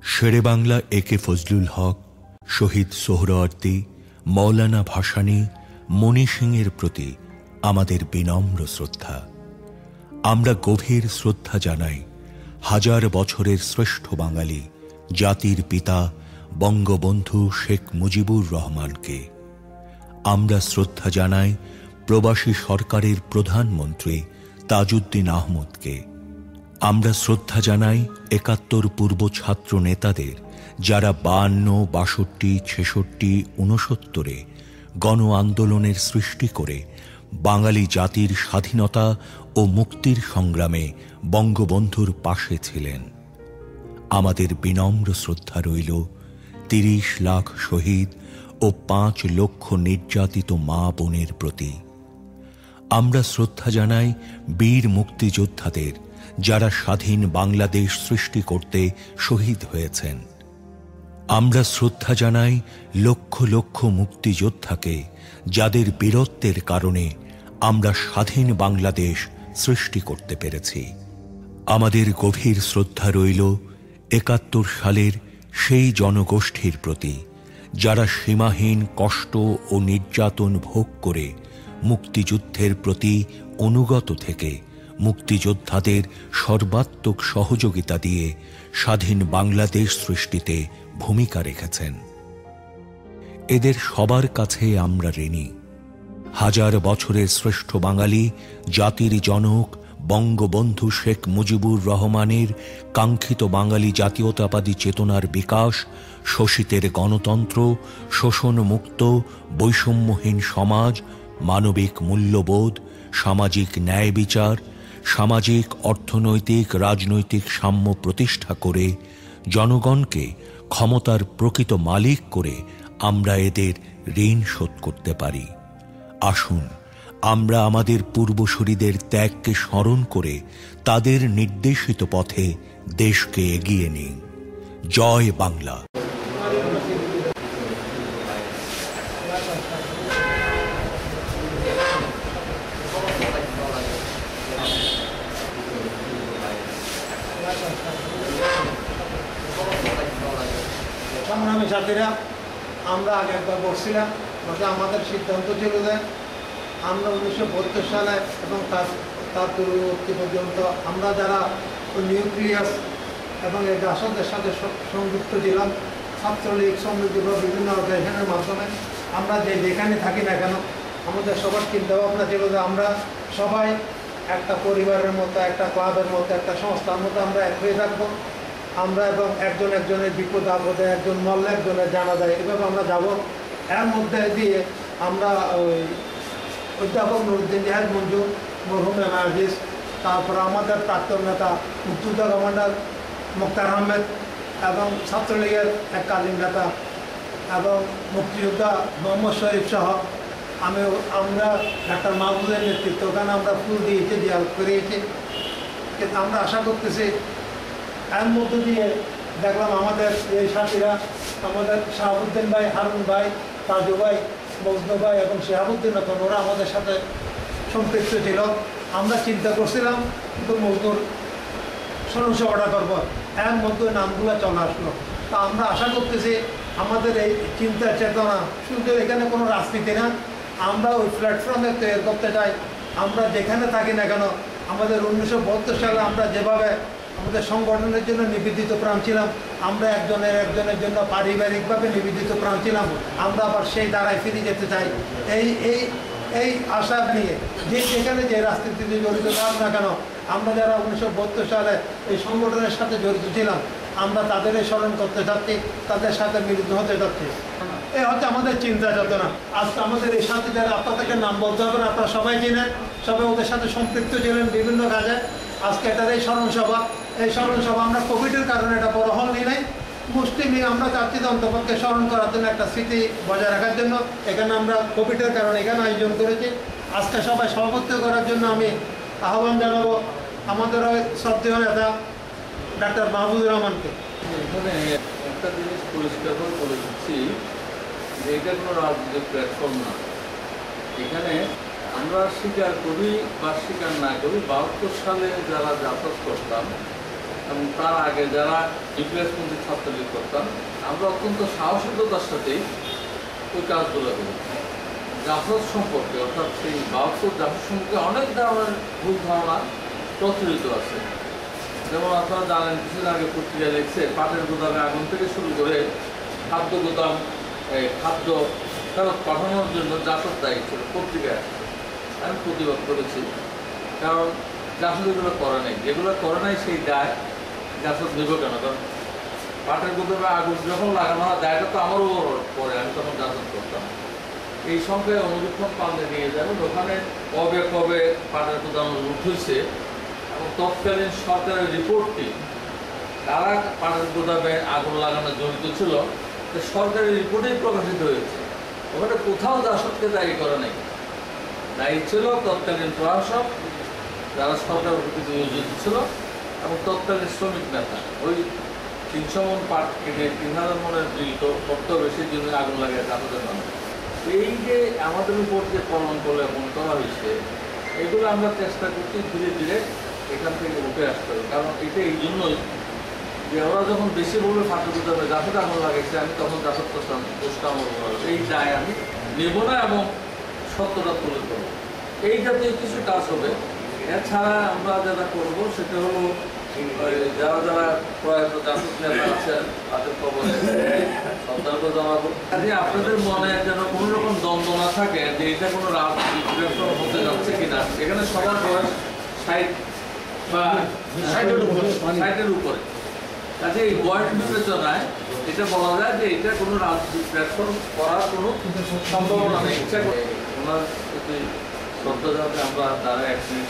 শেরে বাংলা একে ফজলুল হক, শহীদ সোহরাওয়ার্দী, মৌলানা ভাসানী, মণি সিংয়ের প্রতি আমাদের বিনম্র শ্রদ্ধা। আমরা গভীর শ্রদ্ধা জানাই হাজার বছরের শ্রেষ্ঠ বাঙালি জাতির পিতা বঙ্গবন্ধু শেখ মুজিবুর রহমানকে। আমরা শ্রদ্ধা জানাই প্রবাসী সরকারের প্রধানমন্ত্রী তাজউদ্দিন আহমদকে। আমরা শ্রদ্ধা জানাই ৭১ পূর্ব ছাত্র নেতাদের, যারা ৫২, ৬২, ৬৬, ৬৯ গণ আন্দোলনের সৃষ্টি করে বাঙালি জাতির স্বাধীনতা ও মুক্তির সংগ্রামে বঙ্গবন্ধুর পাশে ছিলেন। আমাদের বিনম্র শ্রদ্ধা রইল ৩০ লাখ শহীদ ও ৫ লক্ষ নির্যাতিত মা বোনের প্রতি। আমরা শ্রদ্ধা জানাই বীর মুক্তিযোদ্ধাদের, যারা স্বাধীন বাংলাদেশ সৃষ্টি করতে শহীদ হয়েছেন। আমরা শ্রদ্ধা জানাই লক্ষ লক্ষ মুক্তিযোদ্ধাকে, যাদের বীরত্বের কারণে আমরা স্বাধীন বাংলাদেশ সৃষ্টি করতে পেরেছি। আমাদের গভীর শ্রদ্ধা রইল ৭১ সালের সেই জনগোষ্ঠীর প্রতি, যারা সীমাহীন কষ্ট ও নির্যাতন ভোগ করে মুক্তিযুদ্ধের প্রতি অনুগত থেকে মুক্তিযোদ্ধাদের সর্বাত্মক সহযোগিতা দিয়ে স্বাধীন বাংলাদেশ সৃষ্টিতে ভূমিকা রেখেছেন। এদের সবার কাছে আমরা ঋণী। হাজার বছরের শ্রেষ্ঠ বাঙালি জাতির জনক বঙ্গবন্ধু শেখ মুজিবুর রহমানের কাঙ্ক্ষিত বাঙালি জাতীয়তাবাদী চেতনার বিকাশ, শোষিতের গণতন্ত্র, শোষণমুক্ত বৈষম্যহীন সমাজ, মানবিক মূল্যবোধ, সামাজিক ন্যায় বিচার, সামাজিক অর্থনৈতিক রাজনৈতিক সাম্য প্রতিষ্ঠা করে জনগণকে ক্ষমতার প্রকৃত মালিক করে আমরা এদের ঋণ শোধ করতে পারি। আসুন আমরা আমাদের পূর্বসূরীদের ত্যাগকে স্মরণ করে তাদের নির্দেশিত পথে দেশকে এগিয়ে নিই। জয় বাংলা। সংগ্রামী সাথীরা, আমরা আগে একবার বলছিলাম যে আমাদের সিদ্ধান্ত ছিল যে আমরা ১৯৭২ সালে এবং তার পূর্ববর্তী পর্যন্ত আমরা যারা নিউক্লিয়াস এবং এই রাষ্ট্রের সাথে সংযুক্ত ছিলাম, ছাত্রলীগ, শ্রমিক বা বিভিন্ন অর্গানাইজেশনের মাধ্যমে আমরা যেখানে থাকি না কেন, আমাদের সবার চিন্তাভাবনা ছিল যে আমরা সবাই একটা পরিবারের মতো, একটা ক্লাবের মতো, একটা সংস্থার মতো আমরা এক হয়ে থাকবো। আমরা এবং একজন একজনের বিপদ আপদে, একজন মল্লে একজনের জানা যায়, এভাবে আমরা যাব। এর মধ্যে দিয়ে আমরা ওই অধ্যাপক নুরুদ্দিন জাহেদ মঞ্জু, মরহুম এম আজিজ, তারপর আমাদের প্রাক্তন নেতা মুক্তিযোদ্ধা কমান্ডার মোক্তার আহমেদ এবং ছাত্রলীগের এক কালীন নেতা এবং মুক্তিযোদ্ধা মোহাম্মদ শরীফ সহ আমরা ডাক্তার মাহবুবের নেতৃত্ব, ওখানে আমরা ফুল দিয়েছি, জিয়ারত করিয়েছি। কিন্তু আমরা আশা করতেছি এর মধ্য দিয়ে দেখলাম আমাদের এই সাথীরা, আমাদের শাহাবুদ্দিন ভাই, হারুন ভাই, তাজু ভাই, মজনু ভাই এবং শিহাবুদ্দিন রতন, ওরা আমাদের সাথে সম্পৃক্ত ছিল। আমরা চিন্তা করছিলাম কিন্তু মজনুর সভাটা করবো, এর মধ্যে নামগুলো চলে আসলো। তা আমরা আশা করতেছি আমাদের এই চিন্তা চেতনা শুধু এখানে কোনো রাজনীতি না, আমরা ওই প্ল্যাটফর্মে তৈরি করতে চাই। আমরা যেখানে থাকি না কেন, আমাদের ১৯৭২ সালে আমরা যেভাবে আমাদের সংগঠনের জন্য নিবেদিত প্রাণ ছিলাম, আমরা একজনের জন্য পারিবারিকভাবে নিবেদিত প্রাণ ছিলাম, আমরা আবার সেই দ্বারায় ফিরে যেতে চাই। এই আশা নিয়ে যেখানে যে রাজনীতিতে জড়িত থাক না কেন, আমরা যারা ১৯৭২ সালে এই সংগঠনের সাথে জড়িত ছিলাম, আমরা তাদেরই স্মরণ করতে চাচ্ছি, তাদের সাথে মিলিত হতে চাচ্ছি। এই হচ্ছে আমাদের চিন্তা চেতনা। আজকে আমাদের এই সাথে যারা, আপনাদেরকে নাম বলতে হবে না, আপনারা সবাই চিনেন, সবাই ওদের সাথে সম্পৃক্ত ছিলেন বিভিন্ন কাজে। আজকে এটার এই স্মরণসভা, আমরা কোভিডের কারণে এটা বড় হল নি নাই, মুসলিম আমরা চাচ্ছি অন্তপক্ষে স্মরণ করার জন্য, একটা স্মৃতি বজায় রাখার জন্য এখানে আমরা কোভিডের কারণে এখানে আয়োজন করেছি। আজকে সবাই সভাপতিত্ব করার জন্য আমি আহ্বান জানাবো আমাদের ওই শ্রদ্ধেয় নেতা ডাক্তার মাহবুবুর রহমানকে। এখানে একটা জিনিস পরিষ্কার করে বলে দিচ্ছি যে এটা কোনো রাজনৈতিক প্ল্যাটফর্ম না। এখানে আমরা স্বীকার করি বা স্বীকার না করি, ৭২ সালে যারা যাতায়াত করতাম এবং তার আগে যারা রিপ্লেসমেন্টের ছাত্রলীগ করতাম, আমরা অত্যন্ত সাহসিকতার সাথেই ওই কাজগুলো করি। জাসদ সম্পর্কে, অর্থাৎ সেই 72 জাসদ সম্পর্কে অনেক ধরনের ভুল ধারণা প্রচলিত আছে। যেমন আপনারা জানেন, কিছুদিন আগে পত্রিকায় লিখছে পাটের গুদামে আগুন থেকে শুরু করে খাদ্য গুদাম, খাদ্য ফেরত পাঠানোর জন্য জাসদ দায়ী ছিল, পত্রিকায় আসছে। আমি প্রতিবাদ করেছি, কারণ জাসদ এগুলো করে নাই, যেগুলো করে নাই সেই দায় জাসদ নেব কেন? কারণ পাটের গুদামে আগুন যখন লাগানো হয় দায়টা তো আমারও পরে, আমি তখন জাসদ করতাম। এই সংখ্যায় অনুবীক্ষণ পাল্টে নিয়ে যাবেন, ওখানে কবে কবে পাটের গুদাম লুট হয়েছে এবং তৎকালীন সরকারের রিপোর্টটি কারা পাটের গুদামে আগুন লাগানো জড়িত ছিল সরকারের রিপোর্টেই প্রকাশিত হয়েছে। ওখানে কোথাও জাসদকে দায়ী করে নাই, দায়ী ছিল তৎকালীন প্রশাসক, যারা সরকারের প্রতি নিয়োজিত ছিল, এবং তৎকালীন শ্রমিক নেতা। ওই 300 মন পাট কেটে 3000 মনের বিল তো কত বেশি জন্য আগুন লাগে জাসদের নামে। এই যে আমাদের উপর যে কলঙ্ক লেপন করা হয়েছে, এগুলো আমরা চেষ্টা করছি ধীরে ধীরে এখান থেকে উঠে আসতে হবে। কারণ এটা এই জন্যই যে ওরা যখন বেশি বলবে ফাঁকা দিতে হবে, জাসদ আগুন লাগাইছে, আমি তখন জাসদ করতাম, দোষটা আমার বলবো, এই দায় আমি নেব না এবং সত্যটা তুলে ধরবো। এই জাতীয় কিছু কাজ হবে। এছাড়া আমরা যেটা করবো সেটা হলো যারা যারা প্রয়াত জাসদ নেতা আছেন তাদের খবরে সন্তানকে জানাবো। আপনাদের মনে যেন কোনো রকম দ্বন্দ্ব না থাকে যে এটা কোনো রাজনৈতিক প্ল্যাটফর্ম হতে যাচ্ছে কিনা। এখানে সবার বয়স 60 বা 60-এর উপরে, কাজে এই বয়স বিবেচনায় এটা বলা যায় যে এটা কোনো রাজনৈতিক প্ল্যাটফর্ম করার কোনো সম্ভাবনা নেই। ইচ্ছা করে ওনার প্রতি শ্রদ্ধা জানাতে আমরা তারা এক মিনিট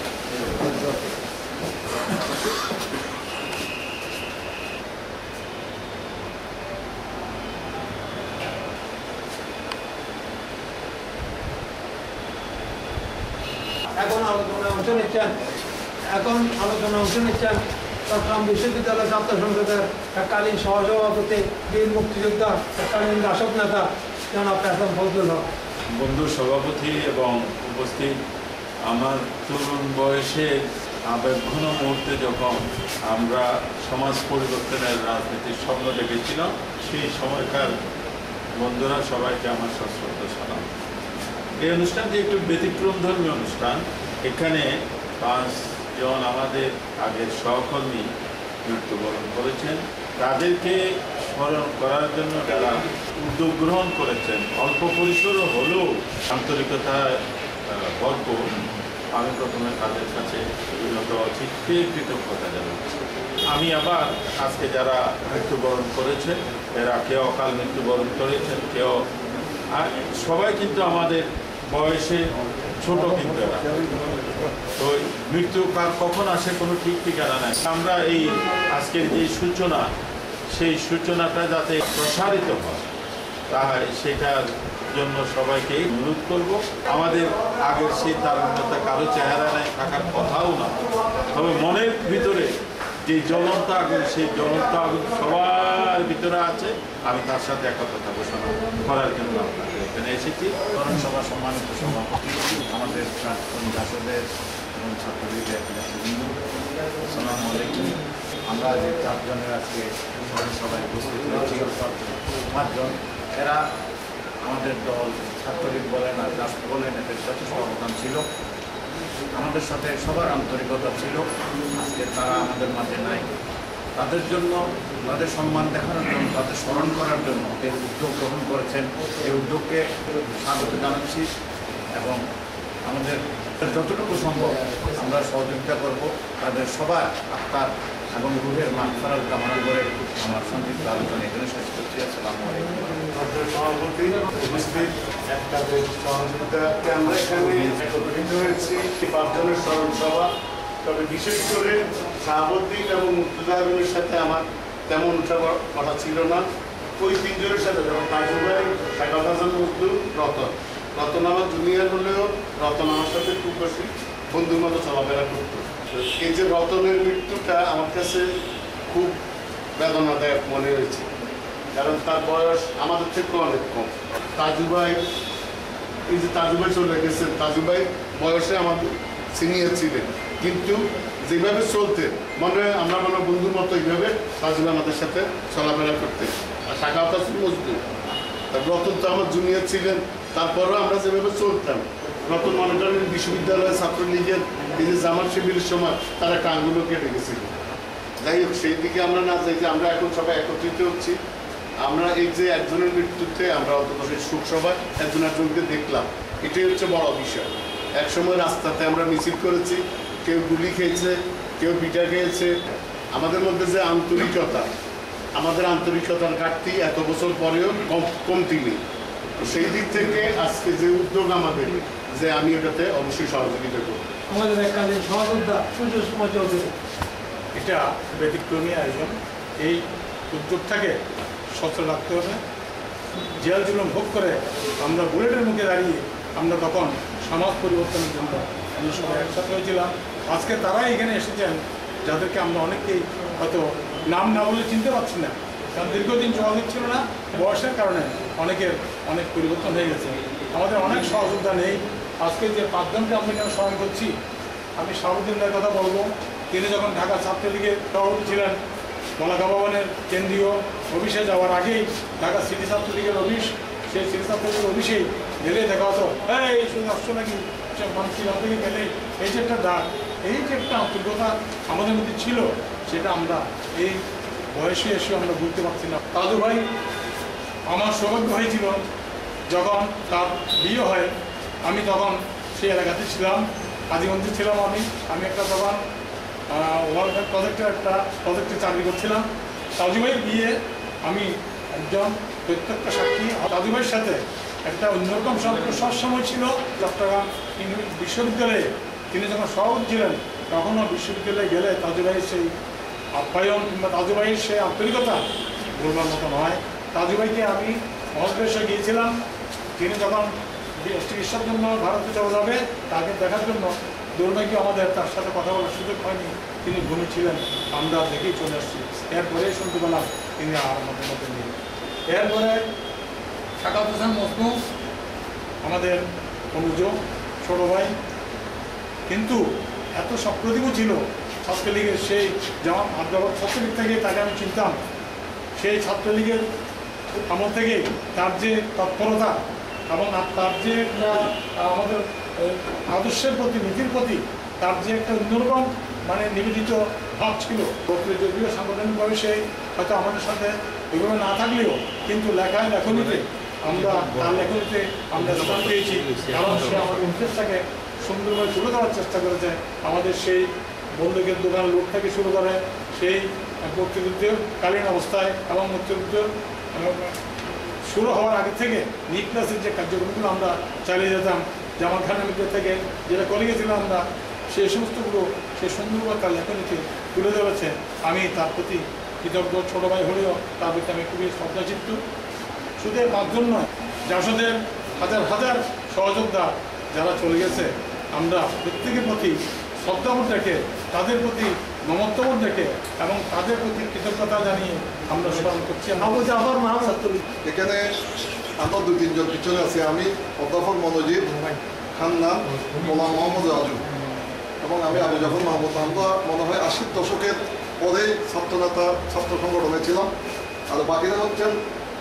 এখন আলোচনায় অংশ নিচ্ছেন চট্টগ্রাম বিশ্ববিদ্যালয় ছাত্র সংসদের তৎকালীন সহসভাপতি, বীর মুক্তিযোদ্ধা, তৎকালীন জাসদ নেতা জনাব কাসেম ফজলুল হক। বন্ধু সভাপতি এবং উপস্থিত, আমার তরুণ বয়সে আবেগঘন মুহূর্তে যখন আমরা সমাজ পরিবর্তনের রাজনীতির স্বপ্ন দেখেছিলাম, সেই সময়কার বন্ধুরা সবাইকে আমার সশ্রদ্ধ সালাম। এই অনুষ্ঠানটি একটু ব্যতিক্রমধর্মী অনুষ্ঠান। এখানে 5 জন আমাদের আগের সহকর্মী মৃত্যুবরণ করেছেন। তাদেরকে স্মরণ করার জন্য যারা উদ্যোগ গ্রহণ করেছেন, অল্প পরিসরও হলেও আন্তরিকতায় ভরপুর, আমি প্রথমে তাদের কাছে উন্নত চিত্তে কৃতজ্ঞতা জানাচ্ছি। আমি আবার আজকে যারা মৃত্যুবরণ করেছেন, এরা কেউ অকাল মৃত্যুবরণ করেছেন, কেউ সবাই কিন্তু আমাদের বয়সে ছোট, কিন্তু এরা তো মৃত্যু কার কখন আসে কোনো ঠিক ঠিকানা নাই। আমরা এই আজকের যে সূচনা, সেই সূচনাটা যাতে প্রসারিত হয়, তাই সেটার জন্য সবাইকে অনুরোধ করব। আমাদের আগের সেই তারুণ্যতা কারো চেহারা নেই, থাকার কথাও না, তবে মনের ভিতরে যে জ্বলন্ত আগুন, সেই জ্বলন্ত আগুন সবার ভিতরে আছে। আমি তার সাথে একতা ঘোষণা করার জন্য আপনাদের এখানে এসেছি। স্মরণ সভা সম্মানিত সভাপতি, আমাদের প্রাক্তন জাসদের এবং ছাত্রলীগের নেতৃবৃন্দ, আসসালামু আলাইকুম। আমরা যে 4 জনের আজকে স্মরণ সভায় উপস্থিত হয়েছি, 5 জন, এরা আমাদের দল ছাত্রলীগ বলেন আর জাসদ বলেন, এদের যথেষ্ট অবদান ছিল। আমাদের সাথে সবার আন্তরিকতা ছিল। আজকে তারা আমাদের মাঝে নাই। তাদের জন্য, তাদের সম্মান দেখানোর জন্য, তাদের স্মরণ করার জন্য এই উদ্যোগ গ্রহণ করেছেন। এই উদ্যোগকে স্বাগত জানাচ্ছি এবং আমাদের যতটুকু সম্ভব আমরা সহযোগিতা করব। তাদের সবার আত্মার এবং রুহের মাগফিরাত কামনা করে আমার সংক্ষিপ্ত আলোচনা এখানে শেষ করছি। আসসালামু আলাইকুম। সভাপতি উপস্থিত, একটা সহযোগিতাকে আমরা এখানে একত্রিত হয়েছি 5 জনের স্মরণ সভা। তবে বিশেষ করে শাহাবুদ্দিন এবং মুর্তজার সাথে আমার তেমন কথা ছিল না। ওই 3 জনের সাথে যেমন তাজু ভাই, সাইফাত হাসান মজদুর, রতন আমার জুনিয়র হলেও রতন আমার সাথে খুব বেশি বন্ধুর মতো চলাফেরা করতো। এই যে রতনের মৃত্যুটা আমার কাছে খুব বেদনাদায়ক মনে হয়েছে, কারণ তার বয়স আমাদের থেকে অনেক কম। তাজু ভাই, এই যে তাজু ভাই চলে গেছেন, তাজু ভাই বয়সে আমাদের সিনিয়র ছিলেন, কিন্তু যেভাবে চলতে মনে আমরা মনে বন্ধুর মতো এইভাবে তাজুল আমাদের সাথে চলাফেরা করতে। আর শাখাওয়াত ছিল মজদুর, রতন তো আমার জুনিয়র ছিলেন, তারপরেও আমরা যেভাবে চলতাম। রতন মনে করেন বিশ্ববিদ্যালয়ের ছাত্রলীগের এই যে জামাত শিবিরের সময় তারা একটা আঙ্গুলো কেটে গেছিল। যাই হোক, সেই দিকে আমরা না যাই যে আমরা এখন সবাই একত্রিত হচ্ছি। আমরা এই যে একজনের মৃত্যুতে আমরা অন্তত শোক সভায় একজনকে দেখলাম, এটাই হচ্ছে বড় বিষয়। একসময় রাস্তাতে আমরা মিছিল করেছি, কেউ গুলি খেয়েছে, কেউ পিঠা খেয়েছে। আমাদের মধ্যে যে আন্তরিকতা, আমাদের আন্তরিকতার ঘাটতি এত বছর পরেও কমতি নেই। সেই দিক থেকে আজকে যে উদ্যোগ আমাদের, যে আমি ওটাতে অবশ্যই সহযোগিতা করব। আমাদের এককালীন সহযোদ্ধা সুষমা চৌধুরী, এটা ব্যতিক্রমী আয়োজন। এই উদ্যোগটাকে সচল রাখতে হবে। জেল জুলুম ভোগ করে আমরা বুলেটের মুখে দাঁড়িয়ে আমরা তখন সমাজ পরিবর্তনের জন্য আমরা সবাই একসাথে হয়েছিলাম। আজকে তারাই এখানে এসেছেন যাদেরকে আমরা অনেকেই হয়তো নাম না বলে চিনতে পারছি না, কারণ দীর্ঘদিন যোগাযোগ ছিল না, বয়সের কারণে অনেকের অনেক পরিবর্তন হয়ে গেছে। আমাদের অনেক সহযোদ্ধা নেই। আজকে যে 5 জনকে আমরা এখানে স্মরণ করছি, আমি শাহাবুদ্দিনের কথা বলবো। তিনি যখন ঢাকা ছাত্রলীগের সভাপতি ছিলেন, মলাকা ভবনের কেন্দ্রীয় অফিসে যাওয়ার আগেই ঢাকা সিটি ছাত্রলীগের অফিস, সেই সিটি ছাত্রলীগের অফিসেই গেলে দেখা হতো, এই শুধু আসছো নাকি মানুষের থেকে গেলে এই যে একটা ডাক, এই যে একটা আন্তরিকতা আমাদের মধ্যে ছিল, সেটা আমরা এই বয়সে এসে আমরা বুঝতে পারছি না। দাদু ভাই, আমার সৌভাগ্য হয়েছিল যখন তার বিয়ে হয়, আমি তখন সেই এলাকাতে ছিলাম, কাজীগঞ্জে ছিলাম। আমি একটা তখন ওয়ার্ল্ড প্রজেক্টে চাকরি করছিলাম। দাদু ভাইয়ের বিয়ে আমি একজন প্রত্যক্ষ সাক্ষী। দাদু ভাইয়ের সাথে একটা অন্যরকম সম্পর্ক সবসময় ছিল। চট্টগ্রাম বিশ্ববিদ্যালয়ে তিনি যখন সভাপতি ছিলেন, তখনও বিশ্ববিদ্যালয়ে গেলে দাদু ভাইয়ের সেই আপ্যায়ন কিংবা দাদু ভাইয়ের সেই আন্তরিকতা বলবার মতো নয়। দাদু ভাইকে আমি মহাদেশে গিয়েছিলাম, তিনি যখন চিকিৎসার জন্য ভারতে চলে যাবে, তাকে দেখার জন্য দুর্ভাগ্য আমাদের তার সাথে কথা বলার সুযোগ হয়নি, তিনি ঘুমিয়েছিলেন, আমরা দেখেই চলে আসছি। এরপরে শুনতে পেলাম তিনি আর আমাদের মধ্যে নেই। এরপরে শাকাত হোসেন মজনু আমাদের অনুজ ছোট ভাই, কিন্তু এত সপ্রতিভ ছিল ছাত্রলীগের। সেই যেমন আদ্যাবত ছাত্রলীগ থেকে তাকে আমি চিনতাম, সেই ছাত্রলীগের আমল থেকে তার যে তৎপরতা এবং তার যে আমাদের আদর্শের প্রতি, নীতির প্রতি তার যে একটা অন্যরকম নিবেদিত ভাব ছিল। যদিও সাংগঠনিকভাবে সে হয়তো আমাদের সাথে ওইভাবে না থাকলেও, কিন্তু লেখনীতে আমরা তার লেখনীতে আমরা স্থান পেয়েছি, কারণ সে আমাদের ইন্টারেস্টটাকে সুন্দরভাবে তুলে ধরার চেষ্টা করেছে। আমাদের সেই বন্দুকের দোকান লোক থেকে শুরু করে সেই মুক্তিযুদ্ধকালীন অবস্থায় এবং মুক্তিযুদ্ধ শুরু হওয়ার আগে থেকে নিট ক্লাসের যে কার্যক্রমগুলো আমরা চালিয়ে যেতাম, জামাল খানের মধ্যে থেকে যেটা করে গেছিলাম আমরা, সেই সমস্তগুলো সে সুন্দরভাবে তার লেখনীতে তুলে ধরেছে। আমি তার প্রতি কৃতজ্ঞ, ছোটো ভাই হলেও তার প্রতি আমি খুবই শ্রদ্ধাচিত্ত। শুধু 5 জন নয়, জাসদের হাজার হাজার সহযোদ্ধা যারা চলে গেছে, আমরা প্রত্যেকের প্রতি শ্রদ্ধাবোধ রেখে, তাদের প্রতি মমত্ববোধ রেখে এবং তাদের প্রতি কৃতজ্ঞতা জানিয়ে আমরা স্মরণ করছি। আবু জাফর মাহমুদ। এখানে আমরা 2-3 জন পিছনে আছি। আমি অধ্যাপক মনোজিৎ, খান্নান, গোলাম মোহাম্মদ রাজু এবং আমি আবু জাফর মাহমুদ। আমরা মনে হয় 80 দশকের পরেই ছাত্রনেতা, ছাত্র সংগঠনে ছিলাম। আর বাকিরা হচ্ছেন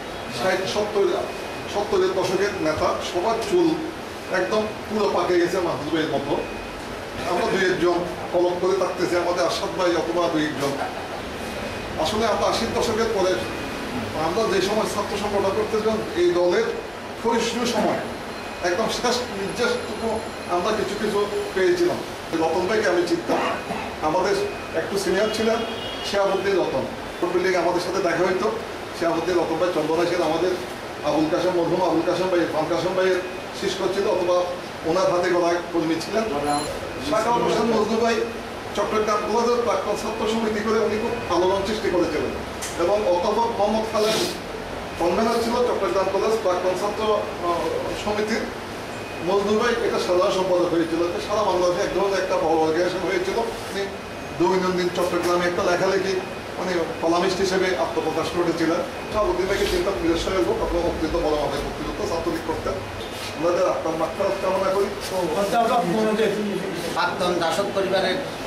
60-70-70 দশকের নেতা। সবার চুল একদম পুরো পাকে গেছে মাহমুদ ভাইয়ের মতো। আমরা 2-1 জন কলম করে থাকতেছি, আমাদের আসাদ ভাই অথবা 2-1 জন। আসলে আমরা 80 দশকের পরে আমরা যে সময় ছাত্র সংগঠন করতেছিলাম, এই দলের ক্ষয়িষ্ণু সময় একদম শেষ নির্যাসটুকু আমরা কিছু কিছু পেয়েছিলাম। রতন ভাইকে আমি চিনতাম, আমাদের একটু সিনিয়র ছিলেন শিহাবুদ্দিন রতন। ফুটবল লিগে আমাদের সাথে দেখা হইতো। শিহাবুদ্দিন রতন ভাই চন্দনা ছিলেন আমাদের আবুল কাসেম, মরহুম আবুল কাসেম ভাই, ইরফান কাসেম ভাইয়ের শিষ্য ছিল অথবা ওনার হাতে গড়া কর্মী ছিলেন। শাকাত হোসেন মজনু ভাই চট্টগ্রাম কলেজের প্রাক্তন ছাত্র সমিতি করে উনি খুব আলোড়ন সৃষ্টি করেছিলেন। এবং অধ্যাপক মোহাম্মদ খালেদ কনভেনার ছিল চট্টগ্রাম কলেজ প্রাক্তন ছাত্র সমিতির। মজনু ভাই এটা সাধারণ সম্পাদক হয়েছিল। সারা বাংলাদেশে এক ধরনের একটা বড় অর্গানাইজেশন হয়েছিল। তিনি দৈনন্দিন চট্টগ্রামে একটা লেখালেখি কলামিস্ট হিসেবে আত্মপ্রকাশ করেছিলেন। শাহাবুদ্দিন ভাইকে চিন্তা নিজস্ব হোক, আপনার মুক্তিযুদ্ধ বলা আমাদের মুক্তিযুদ্ধ ছাত্রলীগ করতেন। আমাদের আপনার মাত্রা কামনা করি। অধ্যাপক মনোজিৎ, প্রাক্তন জাসদ পরিবারের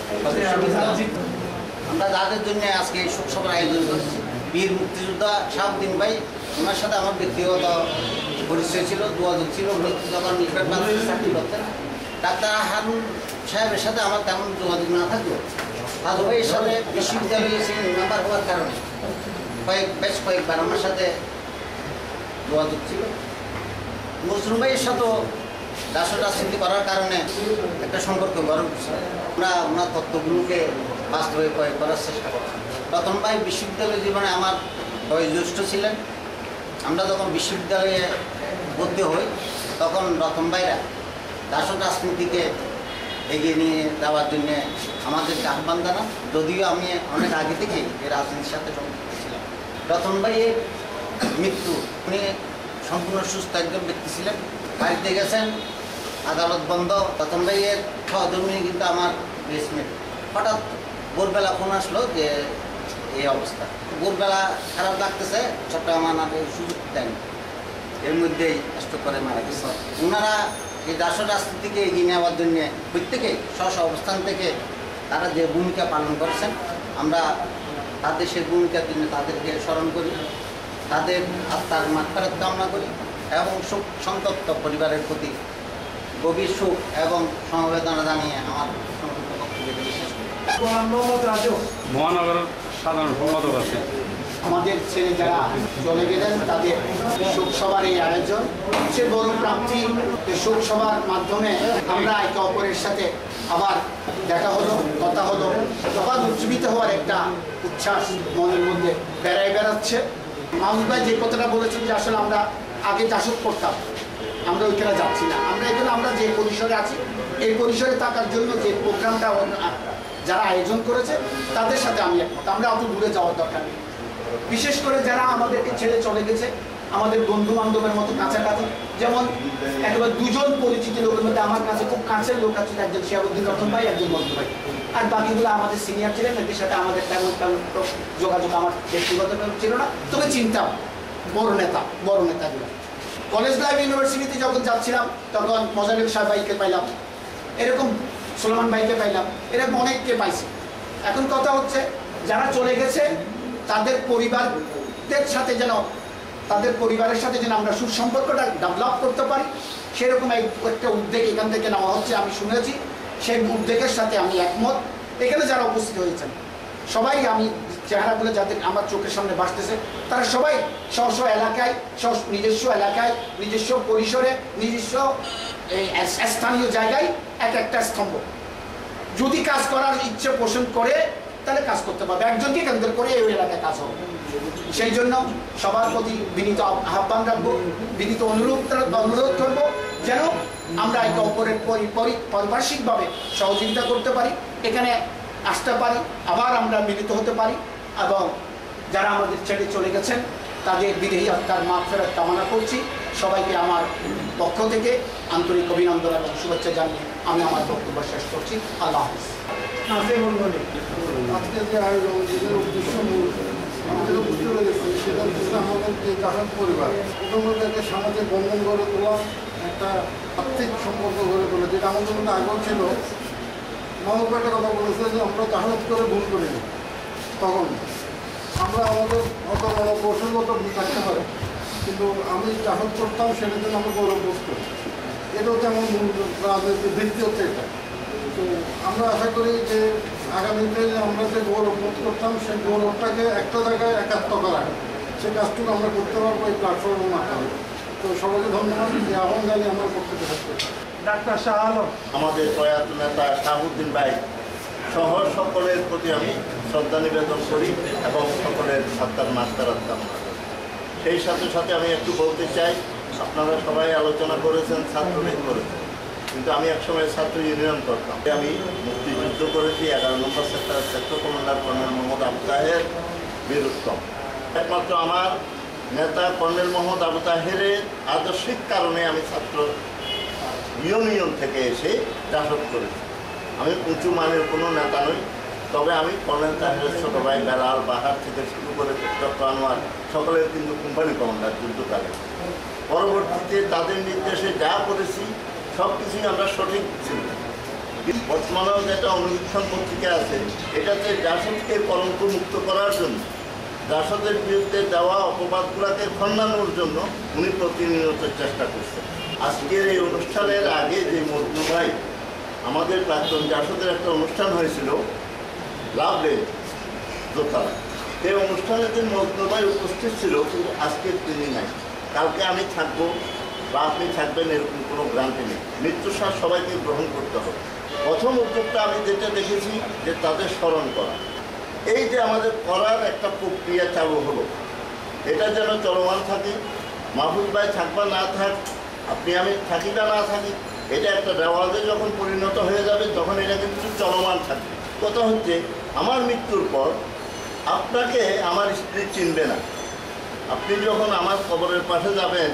আমরা যাদের জন্য আজকে এই শোক সভার আয়োজন করেছি, বীর মুক্তিযোদ্ধা শাহাবুদ্দিন ভাই, ওনার সাথে আমার ব্যক্তিগত পরিচয় ছিল, যোগাযোগ ছিল। যখন চাকরি করতেন, ডাক্তার হারুন সাহেবের সাথে আমার তেমন যোগাযোগ না থাকলেও হারুন ভাইয়ের সাথে বিশ্ববিদ্যালয়ে সিনিয়র মেম্বার হওয়ার কারণে বেশ কয়েকবার আমার সাথে যোগাযোগ ছিল। নজরুল ভাইয়ের সাথেও রাজনীতি করার কারণে একটা সম্পর্ক গড়ে উঠছে। আমরা ওনার তত্ত্বগুলোকে বাস্তবে প্রয়োগ করার চেষ্টা করছি। রতন ভাই বিশ্ববিদ্যালয় জীবনে আমার বয়োজ্যেষ্ঠ ছিলেন। আমরা যখন বিশ্ববিদ্যালয়ে ভর্তি হই তখন রতন ভাইরা রাজনীতিকে এগিয়ে নিয়ে যাওয়ার জন্যে আমাদেরকে আহ্বান জানান, যদিও আমি অনেক আগে থেকেই এই রাজনীতির সাথে সম্পৃক্ত ছিলাম। রতন ভাইয়ের মৃত্যু, উনি সম্পূর্ণ সুস্থ একজন ব্যক্তি ছিলেন, বাড়িতে গেছেন, আদালত বন্ধ। রতন ভাইয়ের সহধর্মী কিন্তু আমার বেসমেন্ট। হঠাৎ ভোরবেলা ফোন আসলো যে এই অবস্থা, ভোরবেলা খারাপ লাগতেছে, চট্টগ্রাম আনার সুযোগ দেন, এর মধ্যেই স্ট্রোক করে মারা গেছে। ওনারা এই রাজনীতিকে এগিয়ে নেওয়ার জন্য প্রত্যেকে স্ব অবস্থান থেকে তারা যে ভূমিকা পালন করেছেন, আমরা তাদের সেই ভূমিকার জন্য তাদেরকে স্মরণ করি, তাদের আত্মার মাগফিরাত কামনা করি এবং শোক সন্তপ্ত পরিবারের প্রতি গভীর শোক এবং সমবেদনা জানিয়ে আমার সংক্ষিপ্ত বক্তব্য শেষ করি। মহানগরের সাধারণ সম্পাদক আছে। আমাদের ছেলে যারা চলে গেলেন তাদের শোক সভার এই আয়োজন সবচেয়ে বড় প্রাপ্তি। শোক সভার মাধ্যমে আমরা একে অপরের সাথে আবার দেখা হলো, কথা হলো, আবার উজ্জীবিত হওয়ার একটা উচ্ছ্বাস মনের মধ্যে বেড়াচ্ছে। মাহমুদ ভাই যে কথাটা বলেছেন যে আসলে আমরা আগে চাষক করতাম, আমরা ওইখানে যাচ্ছি না। আমরা এখানে আমরা যে পরিসরে আছি এই পরিসরে থাকার জন্য যে প্রোগ্রামটা যারা আয়োজন করেছে তাদের সাথে আমি একমত। আমরা অত দূরে যাওয়ার দরকার নেই। বিশেষ করে যারা আমাদেরকে ছেড়ে চলে গেছে, আমাদের বন্ধু বান্ধবের মতো কাছাকাছি, যেমন একেবারে দুজন পরিচিত লোকের মধ্যে আমার কাছে খুব কাছের লোক আছে, একজন শিয়াবুদ্দিন রতন ভাই, একজন মন্টু ভাই, আর বাকিগুলো আমাদের সিনিয়র ছিলেন। এদের সাথে আমাদের তেমন যোগাযোগ আমার ব্যক্তিগতভাবে ছিল না, তবে চিন্তা বড় নেতাগুলো। কলেজ লাইফ ইউনিভার্সিটিতে যখন যাচ্ছিলাম তখন মজালিম সাহেব ভাইকে পাইলাম, এরকম সুলেমান ভাইকে পাইলাম, এরকম অনেককে পাইছি। এখন কথা হচ্ছে যারা চলে গেছে তাদের পরিবারদের সাথে যেন, তাদের পরিবারের সাথে যেন আমরা সুসম্পর্কটা ডেভেলপ করতে পারি, সেরকম একটা উদ্যোগ এখান থেকে নেওয়া হচ্ছে, আমি শুনেছি। সেই উদ্যোগের সাথে আমি একমত। এখানে যারা উপস্থিত হয়েছেন সবাই, আমি চেহারাগুলো যাদের আমার চোখের সামনে ভাসতেছে, তারা সবাই স্ব এলাকায়, নিজস্ব এলাকায়, নিজস্ব পরিসরে, নিজস্ব স্থানীয় জায়গায় একটা স্তম্ভ। যদি কাজ করার ইচ্ছে পোষণ করে তাহলে কাজ করতে পারবে, একজনকে কেন্দ্র করে এই এলাকায় কাজ হবে। সেই জন্য সবার প্রতি বিনীত আহ্বান রাখবো, বিনীত অনুরোধ করবো যেন আমরা একে অপরের পারিপার্শ্বিকভাবে সহযোগিতা করতে পারি, এখানে আসতে পারি, আবার আমরা মিলিত হতে পারি এবং যারা আমাদের ছেড়ে চলে গেছেন তাদের বিদেহী আত্মার মাগফিরাত কামনা করছি। সবাইকে আমার পক্ষ থেকে আন্তরিক অভিনন্দন এবং শুভেচ্ছা জানিয়ে আমি আমার বক্তব্য শেষ করছি। আল্লাহ হাফিজ। আজকে যে আয়োজন, যেটার উদ্দেশ্য মূল আমাদের বুঝতে পেরেছি, সেটা হচ্ছে আমাদের যে জাহাজ পরিবার, প্রথমত একটা সামাজিক বন্ধন গড়ে তোলা, একটা আর্থিক সম্পর্ক গড়ে তোলা, যেটা আমাদের মধ্যে আগেও ছিল। মাহমুদ একটা কথা বলেছে যে আমরা জাহাজ করে ভুল করিনি, তখন আমরা আমাদের অত বড় কৌশলগত ভুল থাকতে পারে, কিন্তু আমি জাহাজ করতাম সেটার জন্য আমরা গৌরব বোধ করি। এটা হচ্ছে আমার মূল রাজনীতির ভিত্তি হচ্ছে এটা। তো আমরা আশা করি যে আগামীতে আমরা যে গৌরব বোধ করতাম সেই গৌরবটাকে একটা জায়গায় একাত্ম করা, সে কাজটুকু আমরা করতে পারবো এই প্ল্যাটফর্মের মাধ্যমে। তো সবাইকে ধন্যবাদ, যে আহ্বান জানিয়ে আমরা করতে থাকবো। ডাক্তার শাহ আলম, আমাদের প্রয়াত নেতা শাহাবুদ্দিন ভাই সহ সকলের প্রতি আমি শ্রদ্ধা নিবেদন করি এবং সকলের আত্মার মাগফিরাত কামনা করি। সেই সাথে সাথে আমি একটু বলতে চাই, আপনারা সবাই আলোচনা করেছেন, ছাত্রলীগ করেছেন, কিন্তু আমি একসময় ছাত্র ইউনিয়ন করতাম। আমি মুক্তিযুদ্ধ করেছি 11 নম্বর sector commander colonel Mohammad Abu Taher Biruttom. একমাত্র আমার নেতা কর্নেল মোহাম্মদ আবু তাহেরের আদর্শিক কারণে আমি ছাত্র ইউনিয়ন থেকে এসে জাসদ করেছি। আমি উঁচু মানের কোনো নেতা নই, তবে আমি কর্নেল তাহেরের ছোট ভাই বেলাল বাহার থেকে শুরু করে ডক্টর আনোয়ার সকলের কিন্তু কোম্পানি কমান্ডার যুদ্ধকালে। পরবর্তীতে তাদের নির্দেশে যা করেছি সব কিছুই আমরা সঠিক ছিল। বর্তমানেও যেটা অনুবীক্ষণ পত্রিকা আছে, এটাতে জাসদকে কলঙ্ক মুক্ত করার জন্য, জাসদের বিরুদ্ধে দেওয়া অপবাদগুলোকে খণ্ডানোর জন্য উনি প্রতিনিয়ত চেষ্টা করছেন। আজকের এই অনুষ্ঠানের আগে যে মজনু ভাই, আমাদের প্রাক্তন জাসদের একটা অনুষ্ঠান হয়েছিল লাভলে দোতলা, সেই অনুষ্ঠানে যে মজনু ভাই উপস্থিত ছিল, কিন্তু আজকের তিনি নাই। কালকে আমি থাকবো বা আপনি থাকবেন এরকম কোনো গ্রান্টি নেই। মৃত্যুর শ্বাস সবাইকে গ্রহণ করতে হবে। প্রথম উদ্যোগটা আমি যেটা দেখেছি যে তাদের স্মরণ করা, এই যে আমাদের করার একটা প্রক্রিয়া চালু হলো, এটা যেন চলমান থাকে। মাহফুজ ভাই থাকবা না থাক, আপনি আমি থাকি বা না থাকি, এটা একটা রেওয়াজে যখন পরিণত হয়ে যাবে তখন এটা কিন্তু চলমান থাকবে। কথা হচ্ছে আমার মৃত্যুর পর আপনাকে আমার স্ত্রী চিনবে না। আপনি যখন আমার কবরের পাশে যাবেন